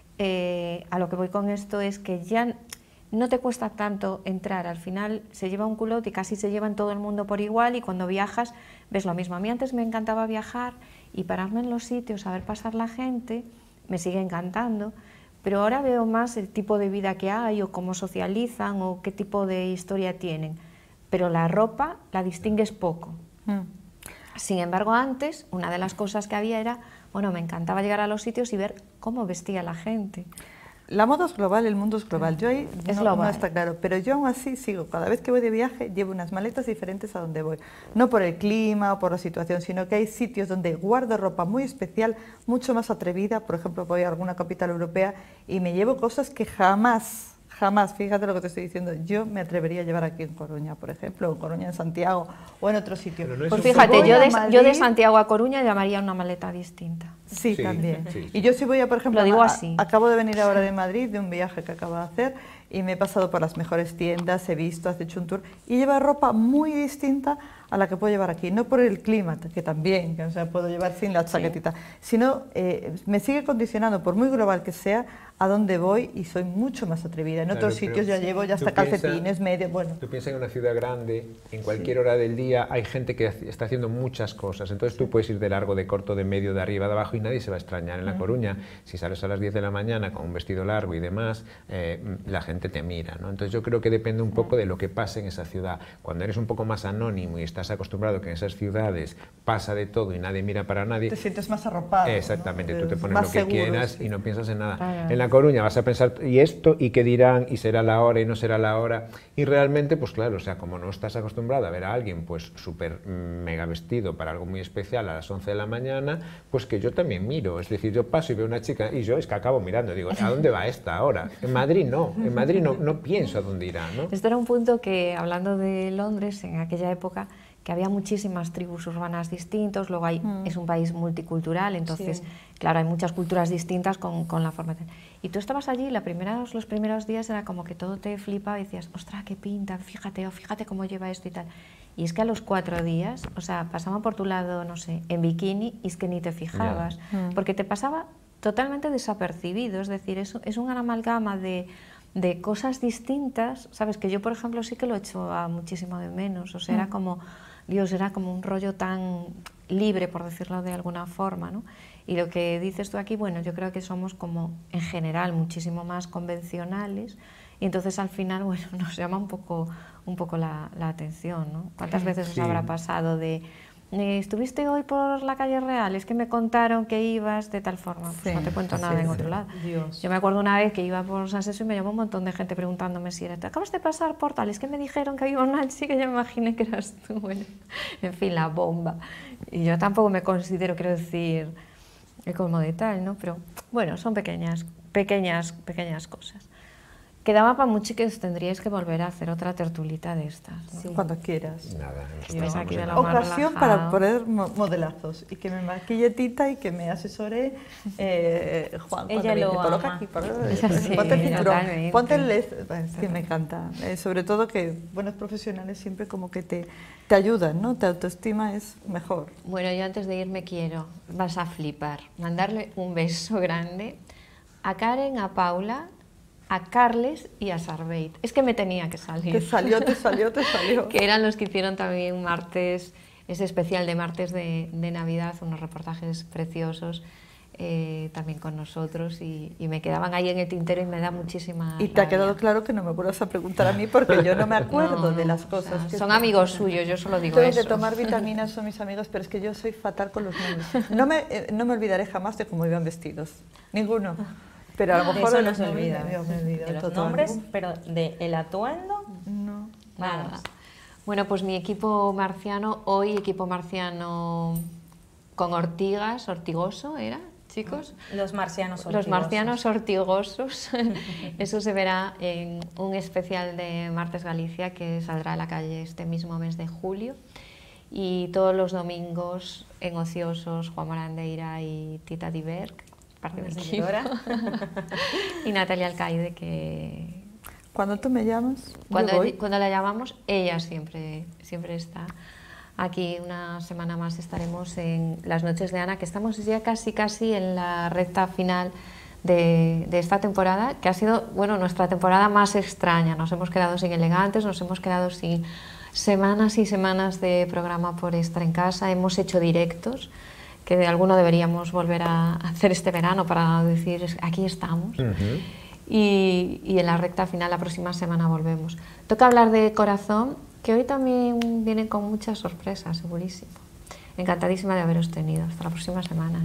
a lo que voy con esto es que ya no te cuesta tanto entrar, al final se lleva un culote y casi se lleva en todo el mundo por igual, y cuando viajas ves lo mismo. A mí antes me encantaba viajar y pararme en los sitios, a ver pasar la gente, me sigue encantando, pero ahora veo más el tipo de vida que hay, o cómo socializan, o qué tipo de historia tienen, pero la ropa la distingues poco. Sin embargo, antes, una de las cosas que había era, bueno, me encantaba llegar a los sitios y ver cómo vestía la gente. La moda es global, el mundo es global. Yo ahí no está claro, pero yo aún así sigo. Cada vez que voy de viaje llevo unas maletas diferentes a donde voy. No por el clima o por la situación, sino que hay sitios donde guardo ropa muy especial, mucho más atrevida. Por ejemplo, voy a alguna capital europea y me llevo cosas que jamás, fíjate lo que te estoy diciendo, yo me atrevería a llevar aquí en Coruña, por ejemplo, o en Coruña, en Santiago, o en otro sitio. Pues fíjate, yo de Santiago a Coruña llamaría una maleta distinta. Sí, Sí, también. sí. Y yo sí voy a, por ejemplo, Lo digo así. acabo de venir ahora de Madrid, de un viaje que acabo de hacer, y me he pasado por las mejores tiendas, he visto, has hecho un tour, y lleva ropa muy distinta a la que puedo llevar aquí. No por el clima, que también, que, o sea, puedo llevar sin la chaquetita, sino me sigue condicionando, por muy global que sea, a dónde voy, y soy mucho más atrevida. En otros sitios ya llevo ya hasta calcetines, medio, bueno. Tú piensas en una ciudad grande, en cualquier hora del día hay gente que está haciendo muchas cosas, entonces tú puedes ir de largo, de corto, de medio, de arriba, de abajo y nadie se va a extrañar. En La Coruña, si sales a las 10 de la mañana con un vestido largo y demás, la gente te mira, ¿no? Entonces yo creo que depende un poco de lo que pase en esa ciudad. Cuando eres un poco más anónimo y estás acostumbrado que en esas ciudades pasa de todo y nadie mira para nadie, te sientes más arropado. Exactamente, ¿no? tú te pones más lo que seguro, quieras sí. y no piensas en nada. En La Coruña vas a pensar, ¿y esto? ¿Y qué dirán? ¿Y será la hora? ¿Y no será la hora? Y realmente, pues claro, o sea, como no estás acostumbrado a ver a alguien pues súper mega vestido para algo muy especial a las 11 de la mañana, pues que yo también miro. Es decir, yo paso y veo una chica y yo es que acabo mirando, digo, ¿a dónde va esta ahora? En Madrid no pienso a dónde irá, ¿no? Este era un punto que, hablando de Londres, en aquella época, que había muchísimas tribus urbanas distintas, luego es un país multicultural, entonces, claro, hay muchas culturas distintas con la formación. Y tú estabas allí, los primeros días era como que todo te flipaba y decías, ostras, qué pinta, fíjate, o fíjate cómo lleva esto y tal. Y es que a los 4 días, o sea, pasaban por tu lado, no sé, en bikini, y es que ni te fijabas, porque te pasaba totalmente desapercibido, es decir, es una amalgama de cosas distintas, ¿sabes? Que yo, por ejemplo, sí que lo echo muchísimo de menos, o sea, era como, Dios, era como un rollo tan libre, por decirlo de alguna forma, ¿no? Y lo que dices tú aquí, bueno, yo creo que somos como, en general, muchísimo más convencionales, y entonces al final, bueno, nos llama un poco la atención, ¿no? ¿Cuántas veces os habrá pasado de... ¿Estuviste hoy por la calle Real? Es que me contaron que ibas de tal forma. Pues no te cuento nada en otro lado. Dios. Yo me acuerdo una vez que iba por San Seso y me llamó un montón de gente preguntándome si era tú. ¿Acabas de pasar por tal? Es que me dijeron que había una chica y yo me imaginé que eras tú. Bueno, en fin, la bomba. Y yo tampoco me considero, quiero decir, el colmo de tal, ¿no? Pero bueno, son pequeñas cosas. Quedaba para mucho que tendríais que volver a hacer otra tertulita de estas, ¿no? Sí. Cuando quieras. Nada, Y ves aquí de lo más Ocasión relajado. para poner modelazos y que me maquille Tita y que me asesore Juan. Ella cuando lo viene, coloca ama. aquí, Sí, ponte el cinturón, totalmente. ponte el es que me encanta. Sobre todo que buenos profesionales siempre como que te ayudan, ¿no? Tu autoestima es mejor. Bueno, yo antes de irme vas a flipar, mandarle un beso grande a Karen, a Paula, a Carles y a Sarbeit. Es que me tenía que salir. Te salió. Que eran los que hicieron también ese especial de martes de Navidad, unos reportajes preciosos también con nosotros y me quedaban ahí en el tintero y me da muchísima Y te ha rabia. quedado claro que no me vuelvas a preguntar a mí porque yo no me acuerdo de las cosas. O sea, que son amigos suyos, yo solo digo Tengo eso. que tomar vitaminas, son mis amigos, pero es que yo soy fatal con los nombres. No me olvidaré jamás de cómo iban vestidos, ninguno. Pero a lo mejor Eso de no los se olvida. nombres me olvido De los total. nombres, pero del atuendo, No. Nada. Bueno, pues mi equipo marciano, hoy equipo marciano con ortigas, ortigoso, ¿era, chicos? los marcianos Los ortigosos. marcianos ortigosos. Eso se verá en un especial de Martes Galicia que saldrá a la calle este mismo mes de julio. Y todos los domingos en Ociosos, Juan Morandeira y Tita Diberg, parte del equipo. Y Natalia Alcaide, que Cuando tú me llamas, cuando, yo voy. cuando la llamamos, ella siempre está. Aquí una semana más estaremos en las noches de Ana, que estamos ya casi en la recta final de esta temporada, que ha sido, bueno, nuestra temporada más extraña. Nos hemos quedado sin elegantes, nos hemos quedado sin semanas y semanas de programa por estar en casa, hemos hecho directos, que de alguno deberíamos volver a hacer este verano para decir, aquí estamos. Y en la recta final, la próxima semana volvemos. Toca hablar de Corazón, que hoy también vienen con muchas sorpresas, segurísimo. Encantadísima de haberos tenido. Hasta la próxima semana.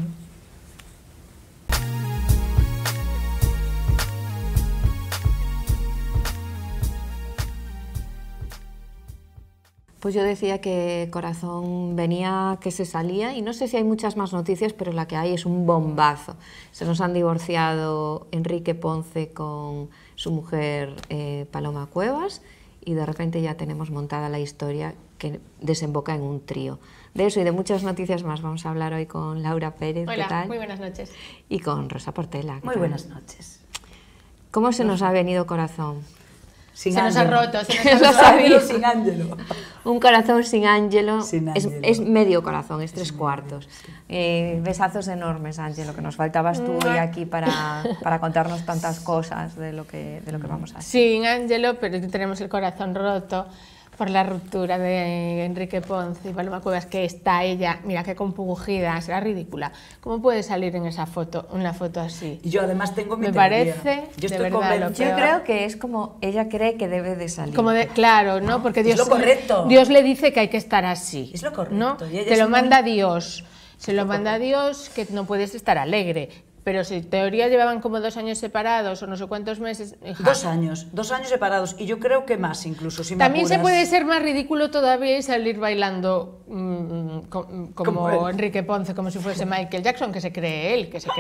Pues yo decía que Corazón venía, que se salía, y no sé si hay muchas más noticias, pero la que hay es un bombazo. Se nos han divorciado Enrique Ponce con su mujer Paloma Cuevas, y de repente ya tenemos montada la historia que desemboca en un trío. De eso y de muchas noticias más vamos a hablar hoy con Laura Pérez. Hola, ¿qué tal? muy buenas noches. Y con Rosa Portela. Muy buenas noches. ¿Cómo se nos ha venido corazón? Se nos ha roto, Lo sabía. Sin Ángelo. Un corazón sin Ángelo, Sin es Ángelo. medio corazón, es 3/4. Besazos enormes, Ángelo, que nos faltabas tú hoy aquí para contarnos tantas cosas de lo que vamos a hacer. Sin Ángelo, pero tenemos el corazón roto por la ruptura de Enrique Ponce y Paloma Cuevas, que está ella, mira qué compungida, será ridícula. ¿Cómo puede salir en esa foto, una foto así? Y yo además tengo mi Me teoría. parece, Yo de estoy verdad, lo convencida. Yo creo que es como ella cree que debe de salir. Como claro, ¿no? Porque Dios, lo correcto. Dios le dice que hay que estar así. Es lo correcto. ¿no? Y ella Te es lo muy- manda Dios. Se lo manda Dios, que no puedes estar alegre. Pero si en teoría llevaban como 2 años separados o no sé cuántos meses... hija, 2 años separados, y yo creo que más incluso, si me también se apuras. puede ser más ridículo todavía y salir bailando como Como él. Enrique Ponce, como si fuese Michael Jackson, que se cree él, que se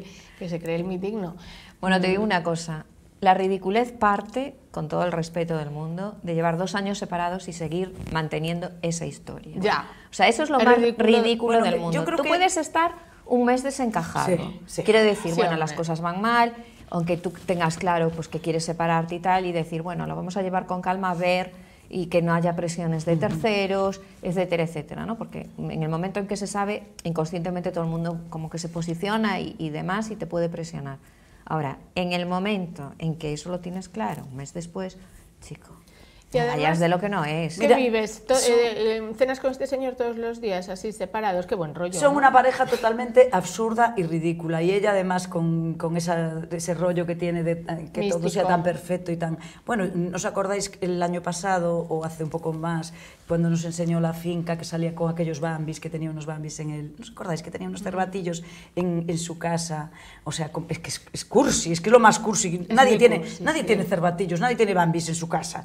cree él mi digno. Bueno, te digo una cosa, la ridiculez parte, con todo el respeto del mundo, de llevar 2 años separados y seguir manteniendo esa historia. Ya. O sea, eso es lo Es más ridículo. ridículo Bueno, del yo mundo. creo Tú que- puedes estar un mes desencajado. Sí, sí. Quiero decir, Sí, bueno, hombre. las cosas van mal, aunque tú tengas claro pues, que quieres separarte y tal, y decir, bueno, lo vamos a llevar con calma, a ver, y que no haya presiones de terceros, etcétera, etcétera, ¿no? Porque en el momento en que se sabe, inconscientemente todo el mundo como que se posiciona y demás, y te puede presionar. Ahora, en el momento en que eso lo tienes claro, un mes después, chico, Y no además, vayas de lo que no es. ¿Qué vives? ¿Cenas con este señor todos los días, así separados? Qué buen rollo. Son ¿no? una pareja totalmente absurda y ridícula, y ella además con ese rollo que tiene de que todo sea Místico. tan perfecto y tan... Bueno, ¿no os acordáis el año pasado, o hace un poco más, cuando nos enseñó la finca que salía con aquellos bambis, que tenía unos bambis en el... ¿No os acordáis que tenía unos cervatillos en su casa? O sea, es que es cursi, es que es lo más cursi. Nadie muy tiene, cursi, nadie sí. tiene cervatillos, nadie tiene bambis en su casa.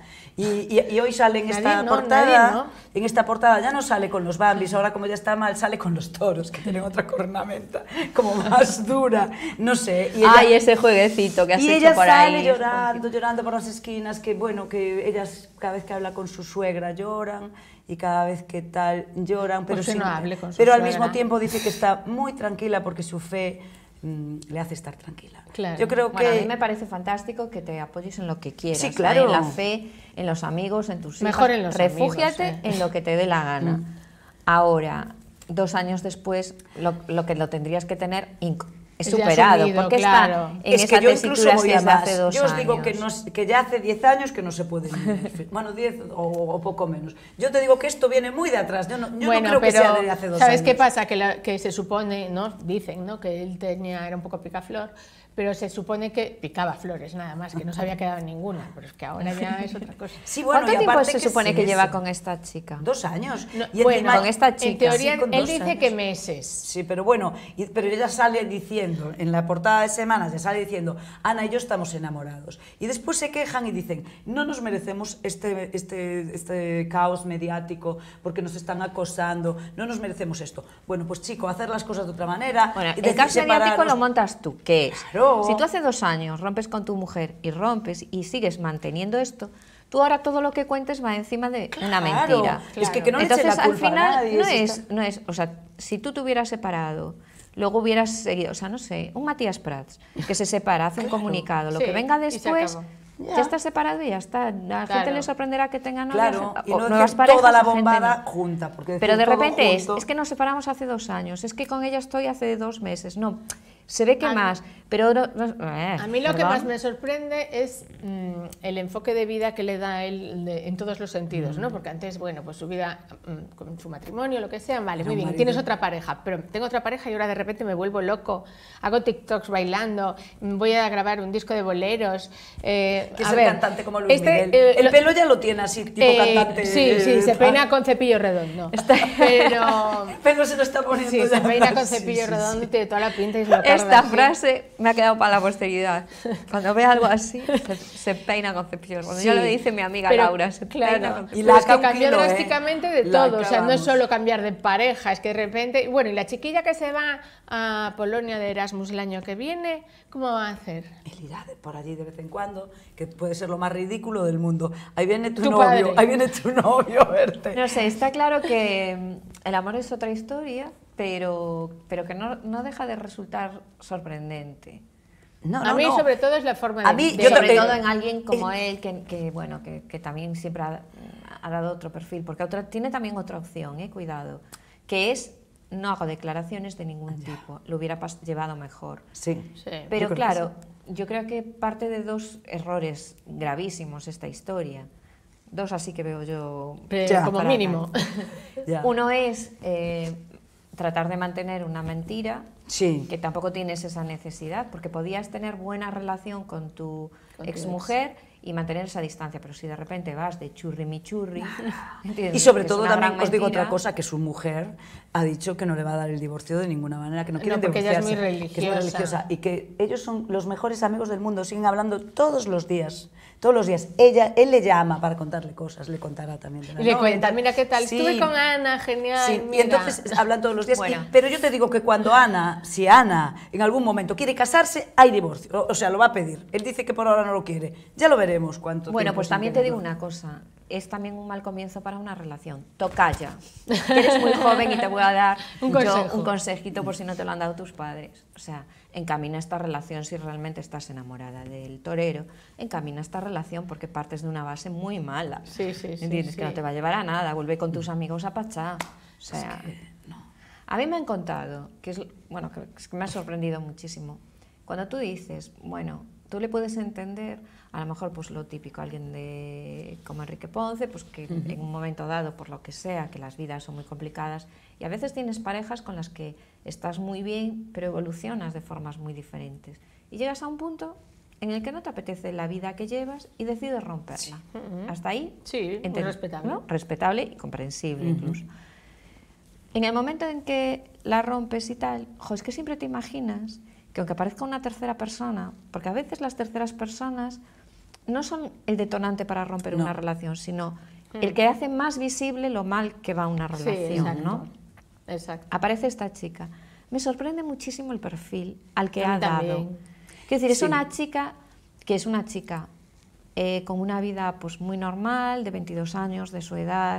Y hoy sale en Nadie, esta no, portada... nadie, ¿no? En esta portada ya no sale con los bambis, ahora como ya está mal, sale con los toros, que tienen otra cornamenta como más dura, no sé. Y ella, Ay, ese jueguecito que has y hecho ella por sale ahí. llorando por las esquinas, que bueno, que ellas cada vez que habla con su suegra lloran, y cada vez que tal lloran, pero, Pues que no hable con su pero al suegra. mismo tiempo dice que está muy tranquila porque su fe le hace estar tranquila. Claro. Yo creo Bueno, a que... mí me parece fantástico que te apoyes en lo que quieras. Sí, claro. En la fe, en los amigos, en tus hijos. Mejor en los Refúgiate amigos, en lo que te dé la gana. Ahora, 2 años después, lo que lo tendrías que tener es Ya superado. asumido, porque claro. está en Es que esa yo incluso tesitura voy a desde hace más. 2 Yo os años. digo que ya hace 10 años que no se puede vivir. Bueno, 10 o poco menos. Yo te digo que esto viene muy de atrás. Yo no creo que sea de hace 2 años. ¿sabes qué pasa? Que se supone, ¿no? Dicen, ¿no? Que él era un poco picaflor, pero se supone que picaba flores nada más, que no se había quedado ninguna, pero es que ahora ya es otra cosa. Sí, bueno, ¿Cuánto y tiempo aparte se que supone es que lleva eso. con esta chica? 2 años. No, Y bueno, encima- con esta en chica. teoría Sí, con él 2 dice años. que meses. Sí, pero bueno, pero ella sale diciendo, en la portada de Semanas, ya sale diciendo, Ana y yo estamos enamorados. Y después se quejan y dicen, no nos merecemos este caos mediático porque nos están acosando, no nos merecemos esto. Bueno, pues chico, hacer las cosas de otra manera. Bueno, y el decir caso mediático separarnos. lo montas tú, que es, Claro. si tú hace 2 años rompes con tu mujer y rompes y sigues manteniendo esto, tú ahora todo lo que cuentes va encima de una Claro. mentira. Es que no le Entonces, eche la al culpa a final, nadie, no es, o sea, si tú te hubieras separado, luego hubieras seguido, o sea, no sé, un Matías Prats, que se separa, hace un comunicado, lo Sí, que venga y se después, acabó. ya está separado y ya está. A la gente le sorprenderá que tengan novias Claro, y o no nuevas decir parejas. toda la o gente bombada no. junta. Porque Pero de decir todo repente junto- es que nos separamos hace 2 años, es que con ella estoy hace 2 meses. No, se ve que más, pero... A mí lo que perdón. más me sorprende es el enfoque de vida que le da él en todos los sentidos, ¿no? Porque antes, bueno, pues su vida, con su matrimonio, lo que sea, vale, muy un bien, marido. tienes otra pareja, pero tengo otra pareja y ahora de repente me vuelvo loco, hago TikToks bailando, voy a grabar un disco de boleros. Que a es el ver, cantante como Luis Miguel. El pelo ya lo tiene así, tipo cantante. Sí, sí, se peina con cepillo redondo. Pero... El pelo se lo está poniendo Sí, ya se peina con más. Sí, cepillo sí, redondo, sí. tiene toda la pinta y es lo esta frase me ha quedado para la posteridad. Cuando ve algo así, se peina Concepción. Cuando yo le dice mi amiga Laura, se peina Concepción. Y Pero es que un cambia kilo, drásticamente de La todo, o sea, no es acabamos. solo cambiar de pareja, es que de repente, bueno, y la chiquilla que se va a Polonia de Erasmus el año que viene, ¿cómo va a hacer? Él irá por allí de vez en cuando, que puede ser lo más ridículo del mundo. Ahí viene tu Tu novio, padre. ahí viene tu novio a verte. No sé, está claro que el amor es otra historia, pero que no deja de resultar sorprendente. No, A mí, sobre todo, es la forma de... A mí, de- yo Sobre también- todo en alguien como él, que también siempre ha dado otro perfil, porque tiene también otra opción, cuidado, que es no hago declaraciones de ningún tipo, lo hubiera llevado mejor. Sí. Sí. Pero Yo creo que claro, yo creo que parte de dos errores gravísimos esta historia, dos así que veo yo Ya, como para mínimo. Ya. Uno es tratar de mantener una mentira, Sí. que tampoco tienes esa necesidad, porque podías tener buena relación con tu Con tu exmujer y mantener esa distancia, pero si de repente vas de churri-mi-churri... ¿entiendes? Y sobre Que es todo una también gran os digo mentira. otra cosa, que su mujer ha dicho que no le va a dar el divorcio de ninguna manera, que no quieren porque ella es divorciarse, muy que es muy religiosa. religiosa y que ellos son los mejores amigos del mundo, siguen hablando todos los días. Todos los días. Él le llama para contarle cosas, le contará también de la Y le novia, cuenta, tal. mira qué tal, Sí. estuve con Ana, genial, Sí, y mira. entonces hablan todos los días. Bueno. Pero yo te digo que cuando si Ana en algún momento quiere casarse, hay divorcio. O sea, lo va a pedir. Él dice que por ahora no lo quiere. Ya lo veremos cuánto Bueno, tiempo pues sin también te digo tenerlo. una cosa, es también un mal comienzo para una relación. Tocaya. Eres muy joven y te voy a dar Un yo consejo. un consejito por si no te lo han dado tus padres. O sea, encamina esta relación si realmente estás enamorada del torero. Encamina esta relación porque partes de una base muy mala. Sí, sí, sí, ¿Entiendes? sí. Que no te va a llevar a nada. Vuelve con tus amigos a Pachá. O sea, a mí me han contado, que es que me ha sorprendido muchísimo. Cuando tú dices, bueno, tú le puedes entender, a lo mejor pues lo típico, alguien como Enrique Ponce, pues que en un momento dado, por lo que sea, que las vidas son muy complicadas, y a veces tienes parejas con las que estás muy bien, pero evolucionas de formas muy diferentes. Y llegas a un punto en el que no te apetece la vida que llevas y decides romperla. Hasta ahí, Sí, muy respetable. ¿no? Respetable y comprensible incluso. En el momento en que la rompes y tal, es que siempre te imaginas que aunque aparezca una tercera persona, porque a veces las terceras personas no son el detonante para romper una relación, sino el que hace más visible lo mal que va una Sí, relación, exacto. ¿no? Exacto. Aparece esta chica. Me sorprende muchísimo el perfil al que A mí ha dado. también. Quiero decir, es Sí. una chica que es una chica con una vida pues muy normal, de 22 años, de su edad.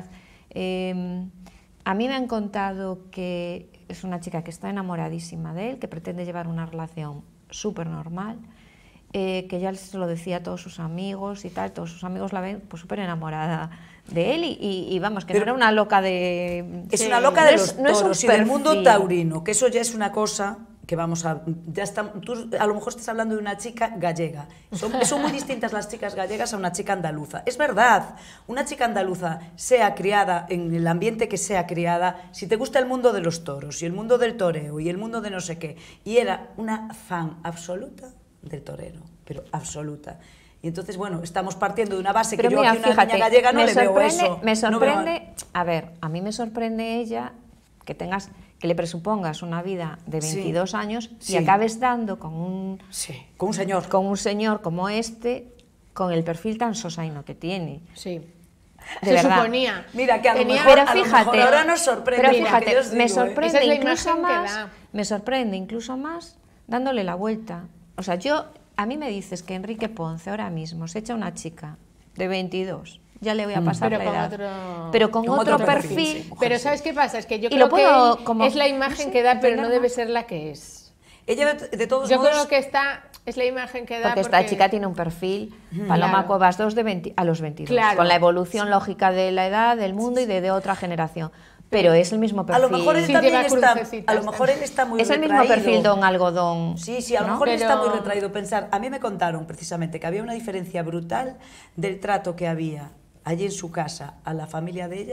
A mí me han contado que es una chica que está enamoradísima de él, que pretende llevar una relación súper normal, que ya se lo decía a todos sus amigos y tal, todos sus amigos la ven pues súper enamorada de él y vamos, que Pero no era una loca de... Es Sí. una loca No de es- los no es un toros y del mundo perfil. taurino, que eso ya es una cosa que vamos a... Ya está, tú a lo mejor estás hablando de una chica gallega. Son muy distintas las chicas gallegas a una chica andaluza. Es verdad, una chica andaluza, sea criada en el ambiente que sea criada, si te gusta el mundo de los toros y el mundo del toreo y el mundo de no sé qué, y era una fan absoluta del torero, pero absoluta. Y entonces, bueno, estamos partiendo de una base Pero que yo mira, aquí una fíjate, niña gallega no me le veo sorprende- eso. Me No veo- sorprende, a ver, a mí me sorprende ella que le presupongas una vida de Sí. 22 años y Sí. acabes dando con un con un señor. señor como este, con el perfil tan sosaino que tiene. Sí. De Se verdad. suponía. Mira, que a lo Tenía- mejor, Pero fíjate, ahora nos sorprende. pero mira, fíjate, que yo os me digo, sorprende Esa es la incluso imagen que más, da. me sorprende incluso más dándole la vuelta. O sea, a mí me dices que Enrique Ponce ahora mismo se echa una chica de 22, ya le voy a pasar Pero la con edad, otro- pero con Con otro otro perfil, perfil, sí. Pero ¿sabes qué pasa? Es que yo Y creo lo puedo que como- es la no imagen sé, que da, pero no entender debe más. ser la que es. Ella de todos Yo modos... creo que es la imagen que da porque esta chica tiene un perfil, Paloma Claro. Cuevas 2 a los 22, Claro. con la evolución lógica de la edad, del mundo y de otra generación. Pero es el mismo A perfil. lo mejor él Sí, también lleva está... crucecitas A lo mejor él está muy es el mismo retraído. perfil don algodón. Sí, sí, a lo ¿no? mejor él está muy Pero- retraído. Pensar, a mí me contaron precisamente que había una diferencia brutal del trato que había allí en su casa a la familia de ella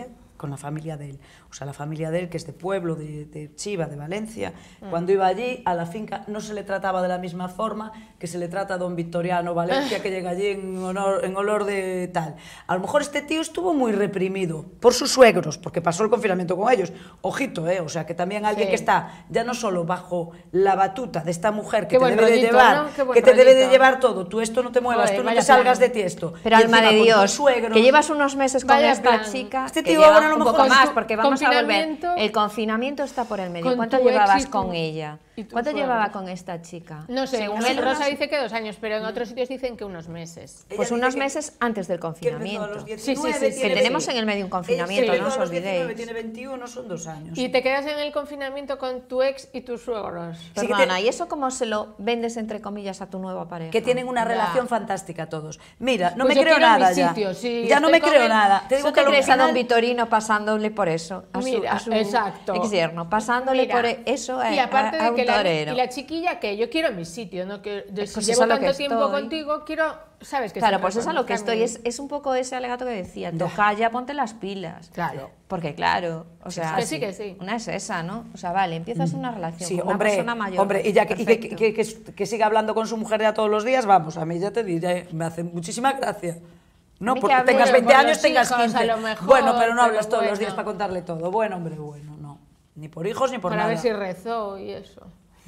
con la familia de él. O sea, la familia de él, que es de pueblo, de Chiva, de Valencia, cuando iba allí, a la finca no se le trataba de la misma forma que se le trata a don Victoriano Valencia, que llega allí en olor de tal. A lo mejor este tío estuvo muy reprimido por sus suegros, porque pasó el confinamiento con ellos. Ojito, o sea, que también alguien que está ya no solo bajo la batuta de esta mujer que te debe de llevar, que te debe de llevar todo, tú esto no te muevas, tú no te salgas de Tiesto. Pero alma de Dios, que llevas unos meses con esta chica, este tío ahora a lo un mejor poco más, porque vamos a volver. El confinamiento está por el medio. ¿Cuánto llevabas con ella? ¿Cuánto llevaba con esta chica? No sé, según él, Rosa dice que 2 años, pero en otros sitios dicen que unos meses. Pues unos meses antes del confinamiento. Sí, que tenemos en el medio un confinamiento, no os olvidéis. Tiene 21, son 2 años. Y te quedas en el confinamiento con tu ex y tus suegros. Perdona, ¿y eso cómo se lo vendes, entre comillas, a tu nueva pareja? Que tienen una relación fantástica todos. Mira, no Pues me yo creo quiero nada mi ya. sitio, sí, ya no me estoy creo con él. nada. Te digo ¿Tú que te crees a don final- Vitorino pasándole por eso? A su exacto. exyerno, pasándole Mira, por eso y aparte a de un que torero. y la chiquilla, que yo quiero mi sitio, ¿no? Que si Pues llevo es a lo que tanto tiempo estoy. contigo, quiero, ¿sabes? Que Claro, siempre pues es a lo que estoy. conozcan Es un poco ese alegato que decía, toca ya, ponte las pilas. Claro. Porque claro, o sea, que sí. una es esa, ¿no? O sea, vale, empiezas una relación Sí, con una persona mayor. hombre, y ya perfecto. que siga hablando con su mujer ya todos los días, vamos, a mí ya te diré, me hace muchísima gracia. No, A mí porque que hable, tengas 20 por años, los tengas hijos, 15. a lo mejor, Bueno, pero no hablas pero todos los bueno. días para contarle todo. Bueno, hombre, bueno, no. Ni por hijos ni por Para nada. ver si rezó y eso.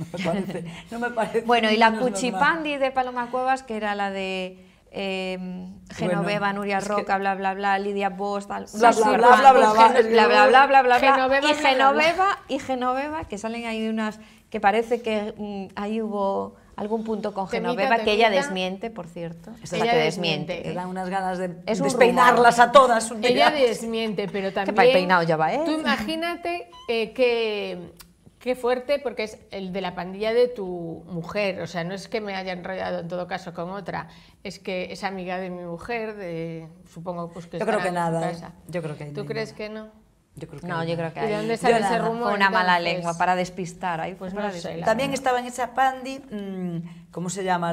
No me parece. Bueno, y la menos cuchipandi de Paloma Cuevas, que era la de Genoveva, Nuria es que- Roca, bla, bla, bla, Lidia Bosch, tal, Bla, una bla, super bla, fan, bla, bla, pues, bla, bla, bla, bla, bla, bla, Genoveva, y Genoveva, que salen ahí unas, que parece que ahí hubo algún punto con Temita, Genoveva, que ella temita. desmiente, por cierto. Esa Es la ella que desmiente. desmiente. Te dan unas ganas de Es un despeinarlas a todas un Ella día. desmiente, pero también... para el peinado ya va, ¿eh? Tú imagínate qué fuerte, porque es el de la pandilla de tu mujer. O sea, no es que me haya enrollado en todo caso con otra, es que es amiga de mi mujer, supongo pues que Yo creo estará que en su nada, casa. Yo creo que ¿Tú no. crees que no? Yo creo que No, yo creo que ¿Y de ahí dónde sale ese nada. rumor? fue una mala entonces? lengua para despistar ahí, Pues para no sé, despistar. la También estaba en esa pandi, ¿cómo se llama?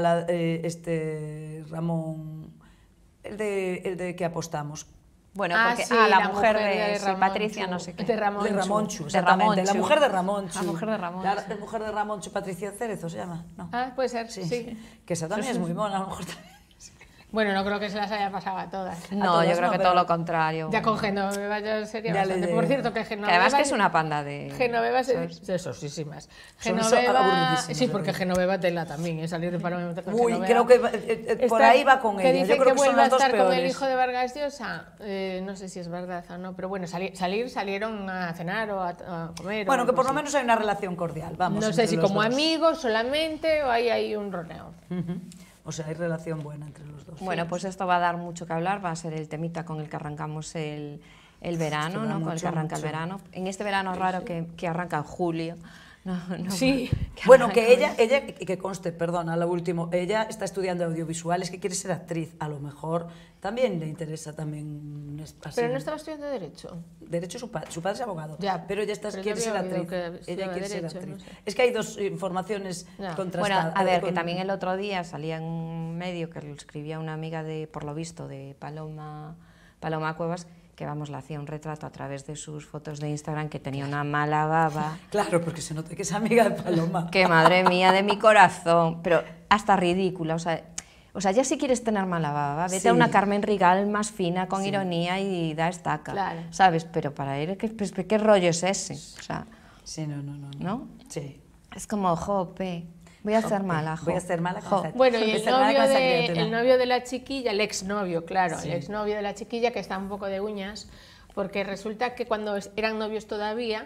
Este Ramón, el de que apostamos. Bueno, Ah, porque sí, la la mujer mujer de de sí, Ramonchu. Patricia, no sé qué. De Ramonchu. De Ramonchu, De exactamente. La Ramonchu. mujer de Ramonchu. La mujer de Ramonchu. La mujer de Ramonchu, Patricia Cerezo se llama, ¿no? Ah, puede ser, Sí, sí. que esa también es muy mona, a lo mejor también. Bueno, no creo que se las haya pasado a todas. No, todas yo creo no, que pero- todo lo contrario. Ya con Genoveva ya sería Ya le bastante. llego. Por cierto, que Que Genoveva... además que es una panda de... Genoveva ¿sabes? sosísimas. Son Genoveva... aburridísimas, Sí, de porque verdad. Genoveva tela también, salir de Paloma con Uy, Genoveva. creo que por Está- ahí va con que ella. dicen Yo creo que son vuelve a las dos estar con el peores. hijo de Vargas Llosa. No sé si es verdad o no, pero bueno, salieron a cenar o a comer. Bueno, o que algo por lo así. menos hay una relación cordial, vamos. No sé entre si los como dos. amigos solamente o hay un roneo. O sea, hay relación buena entre los dos. Bueno, pues esto va a dar mucho que hablar, va a ser el temita con el que arrancamos el verano, da ¿no? Con el mucho, que arranca el mucho. verano. En este verano raro que arranca en julio. No, Sí. Bueno, que ella, que conste, perdona, lo último, ella está estudiando audiovisuales, que quiere ser actriz, a lo mejor también le interesa también así. Pero no estaba estudiando Derecho. Derecho su padre es abogado, Ya, pero ella pero quiere yo ser había actriz. oído que Ella estudiaba quiere ser Derecho, actriz. no sé. Es que hay dos informaciones Ya. contrastadas. Bueno, a ver, que también el otro día salía en un medio que lo escribía una amiga de, por lo visto, de Paloma Cuevas, que vamos, le hacía un retrato a través de sus fotos de Instagram, que tenía una mala baba. Claro, porque se nota que es amiga de Paloma. Que madre mía de mi corazón, pero hasta ridícula, o sea, ya si quieres tener mala baba, vete Sí. a una Carmen Rigal más fina, con Sí. ironía y da estaca, Claro. ¿sabes? Pero para él, ¿qué rollo es ese? O sea, Sí, no. ¿no? Sí. Es como, jope, voy a ser mala, Voy a ser mala con jo. esa- Bueno, y voy a el ser mala novio, con esa criatura. el novio de la chiquilla, el exnovio, claro, Sí. el exnovio de la chiquilla, que está un poco de uñas, porque resulta que cuando eran novios todavía,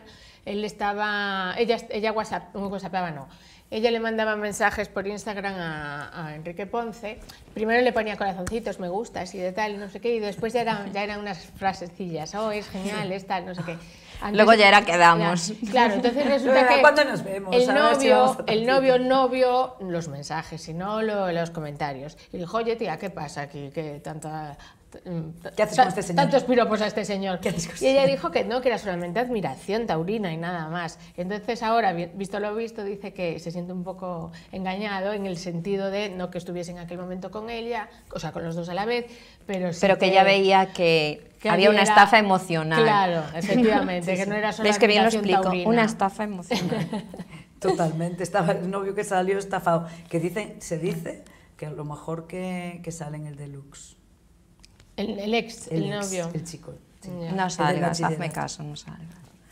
ella whatsappaba, no. Ella le mandaba mensajes por Instagram a Enrique Ponce. Primero le ponía corazoncitos, me gustas y de tal, no sé qué, y después ya eran unas frasecillas, oh, es genial, es tal, no sé qué. Antes- Luego ya era quedamos. Claro, entonces resulta que ¿Cuándo nos vemos? el A ver si vamos a novio, los mensajes, y no los comentarios. Y dijo, oye tía, ¿qué pasa aquí? ¿Qué tanta ¿Qué haces con este señor? Tantos piropos a este señor. ¿Qué haces con Y ella dijo que no, que era solamente admiración taurina y nada más. Entonces ahora, visto lo visto, dice que se siente un poco engañado en el sentido de no que estuviese en aquel momento con ella, o sea, con los dos a la vez, pero sí pero que ella veía que había una estafa emocional. Claro, efectivamente, que no era solo ¿Ves que bien lo admiración explico? taurina. Una estafa emocional. Totalmente, estaba el novio que salió estafado, que se dice que a lo mejor que sale en el deluxe. El ex, el novio. El chico. Sí. No salgas, hazme caso, no salgas.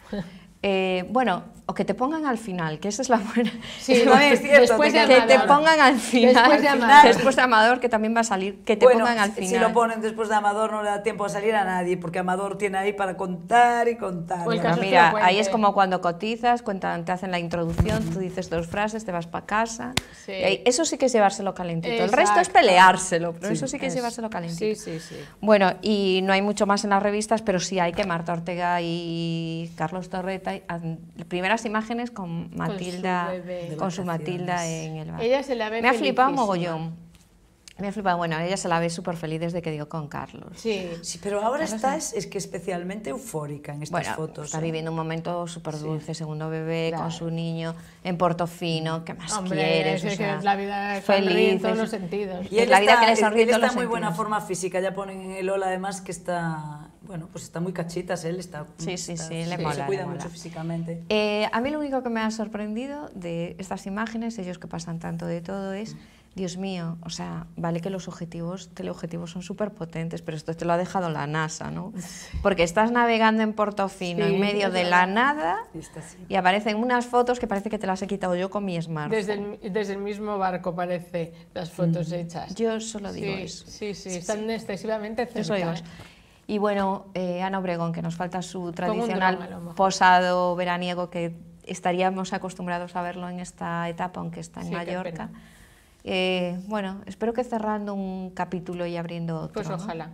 Bueno, o que te pongan al final, que esa es la buena. Sí, es cierto, después de que te Amador. pongan al final. Después de Amador. Que también va a salir, que te Bueno, pongan al final. si lo ponen después de Amador no le da tiempo a salir a nadie, porque Amador tiene ahí para contar y contar. O el Pero caso mira, Frecuente. ahí es como cuando cotizas, te hacen la introducción, tú dices 2 frases, te vas para casa. Sí. Y ahí, eso sí que es llevárselo calentito. El Exacto. resto es peleárselo, pero Sí, eso sí que es llevárselo calentito. Sí, sí, sí. Bueno, y no hay mucho más en las revistas, pero sí hay que Marta Ortega y Carlos Torreta, primeras imágenes con Matilda, bebé. con su Matilda en el bar. Ella se la ve Me ha flipado felicísima. mogollón. Me ha flipado, bueno, ella se la ve súper feliz desde que dio con Carlos. Sí. Sí, pero ahora está es que especialmente eufórica en estas Bueno, fotos. está viviendo un momento súper dulce, segundo bebé, Claro. con su niño en Portofino, ¿qué más Hombre, quieres? es O que sea, la vida es sonríe en todos felices. los sentidos. Y él la vida está, que le sonríe él en todos está los en muy buena sentidos. forma física, ya ponen en el Ola además que está, bueno, pues está muy cachitas, él está... Sí, le mola, se cuida le mola. mucho físicamente. A mí lo único que me ha sorprendido de estas imágenes, ellos que pasan tanto de todo, es, Dios mío, o sea, vale que los teleobjetivos son súper potentes, pero esto te lo ha dejado la NASA, ¿no? Porque estás navegando en Portofino, Sí, en medio de la nada, Y está así. y aparecen unas fotos que parece que te las he quitado yo con mi smartphone. Desde el mismo barco parece las fotos hechas. Yo solo digo Sí, eso. sí, sí, están excesivamente cerca. Yo solo digo eso. Y bueno, Ana Obregón, que nos falta su tradicional dron, a lo mejor. posado veraniego, que estaríamos acostumbrados a verlo en esta etapa, aunque está en Sí, qué Mallorca. pena. Bueno, espero que cerrando un capítulo y abriendo otro. Pues ¿no? ojalá,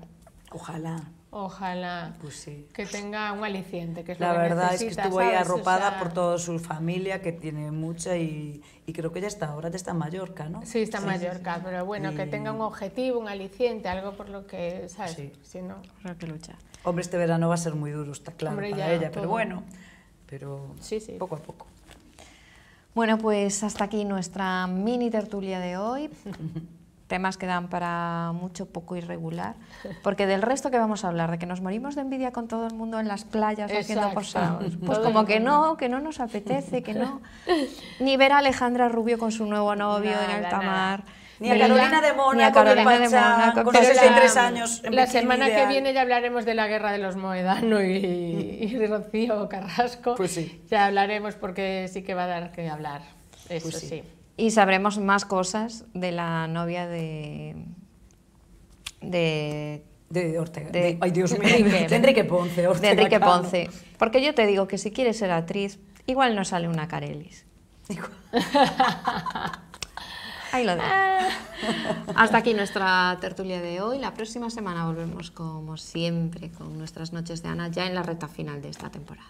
Ojalá, pues sí. que tenga un aliciente, que es La lo que verdad es que necesita, estuvo ahí ¿sabes? arropada O sea, por toda su familia, que tiene mucha, y creo que ahora ya está en Mallorca, ¿no? Sí, está en Mallorca, pero bueno, que Y- tenga un objetivo, un aliciente, algo por lo que, ¿sabes? Sí. Si no... Habrá que luchar. Hombre, este verano va a ser muy duro, está claro, Hombre, para ya, ella, pero todo. bueno, pero Sí, sí. poco a poco. Bueno, pues hasta aquí nuestra mini tertulia de hoy. Temas que dan para mucho, poco y regular. Porque del resto que vamos a hablar, de que nos morimos de envidia con todo el mundo en las playas haciendo Exacto. posados. Pues Todo como el que mundo. no nos apetece, que no. Ni ver a Alejandra Rubio con su nuevo novio en Nada, alta mar. Ni a Carolina de Mónaco, ni a Carolina de Mónaco, con pero 63 años. en La bikini semana que ideal. viene ya hablaremos de la guerra de los Moedano y Rocío Carrasco. Pues sí. Ya hablaremos porque sí que va a dar que hablar. Eso Pues sí. sí. Y sabremos más cosas de la novia de De Ortega. de- Ay, Dios mío. Enrique. De Enrique Ponce. de Ortega Enrique Cano. Ponce. Porque yo te digo que si quieres ser actriz, igual no sale una Carelis. Ahí lo dejo. Hasta aquí nuestra tertulia de hoy. La próxima semana volvemos, como siempre, con nuestras noches de Ana, ya en la recta final de esta temporada.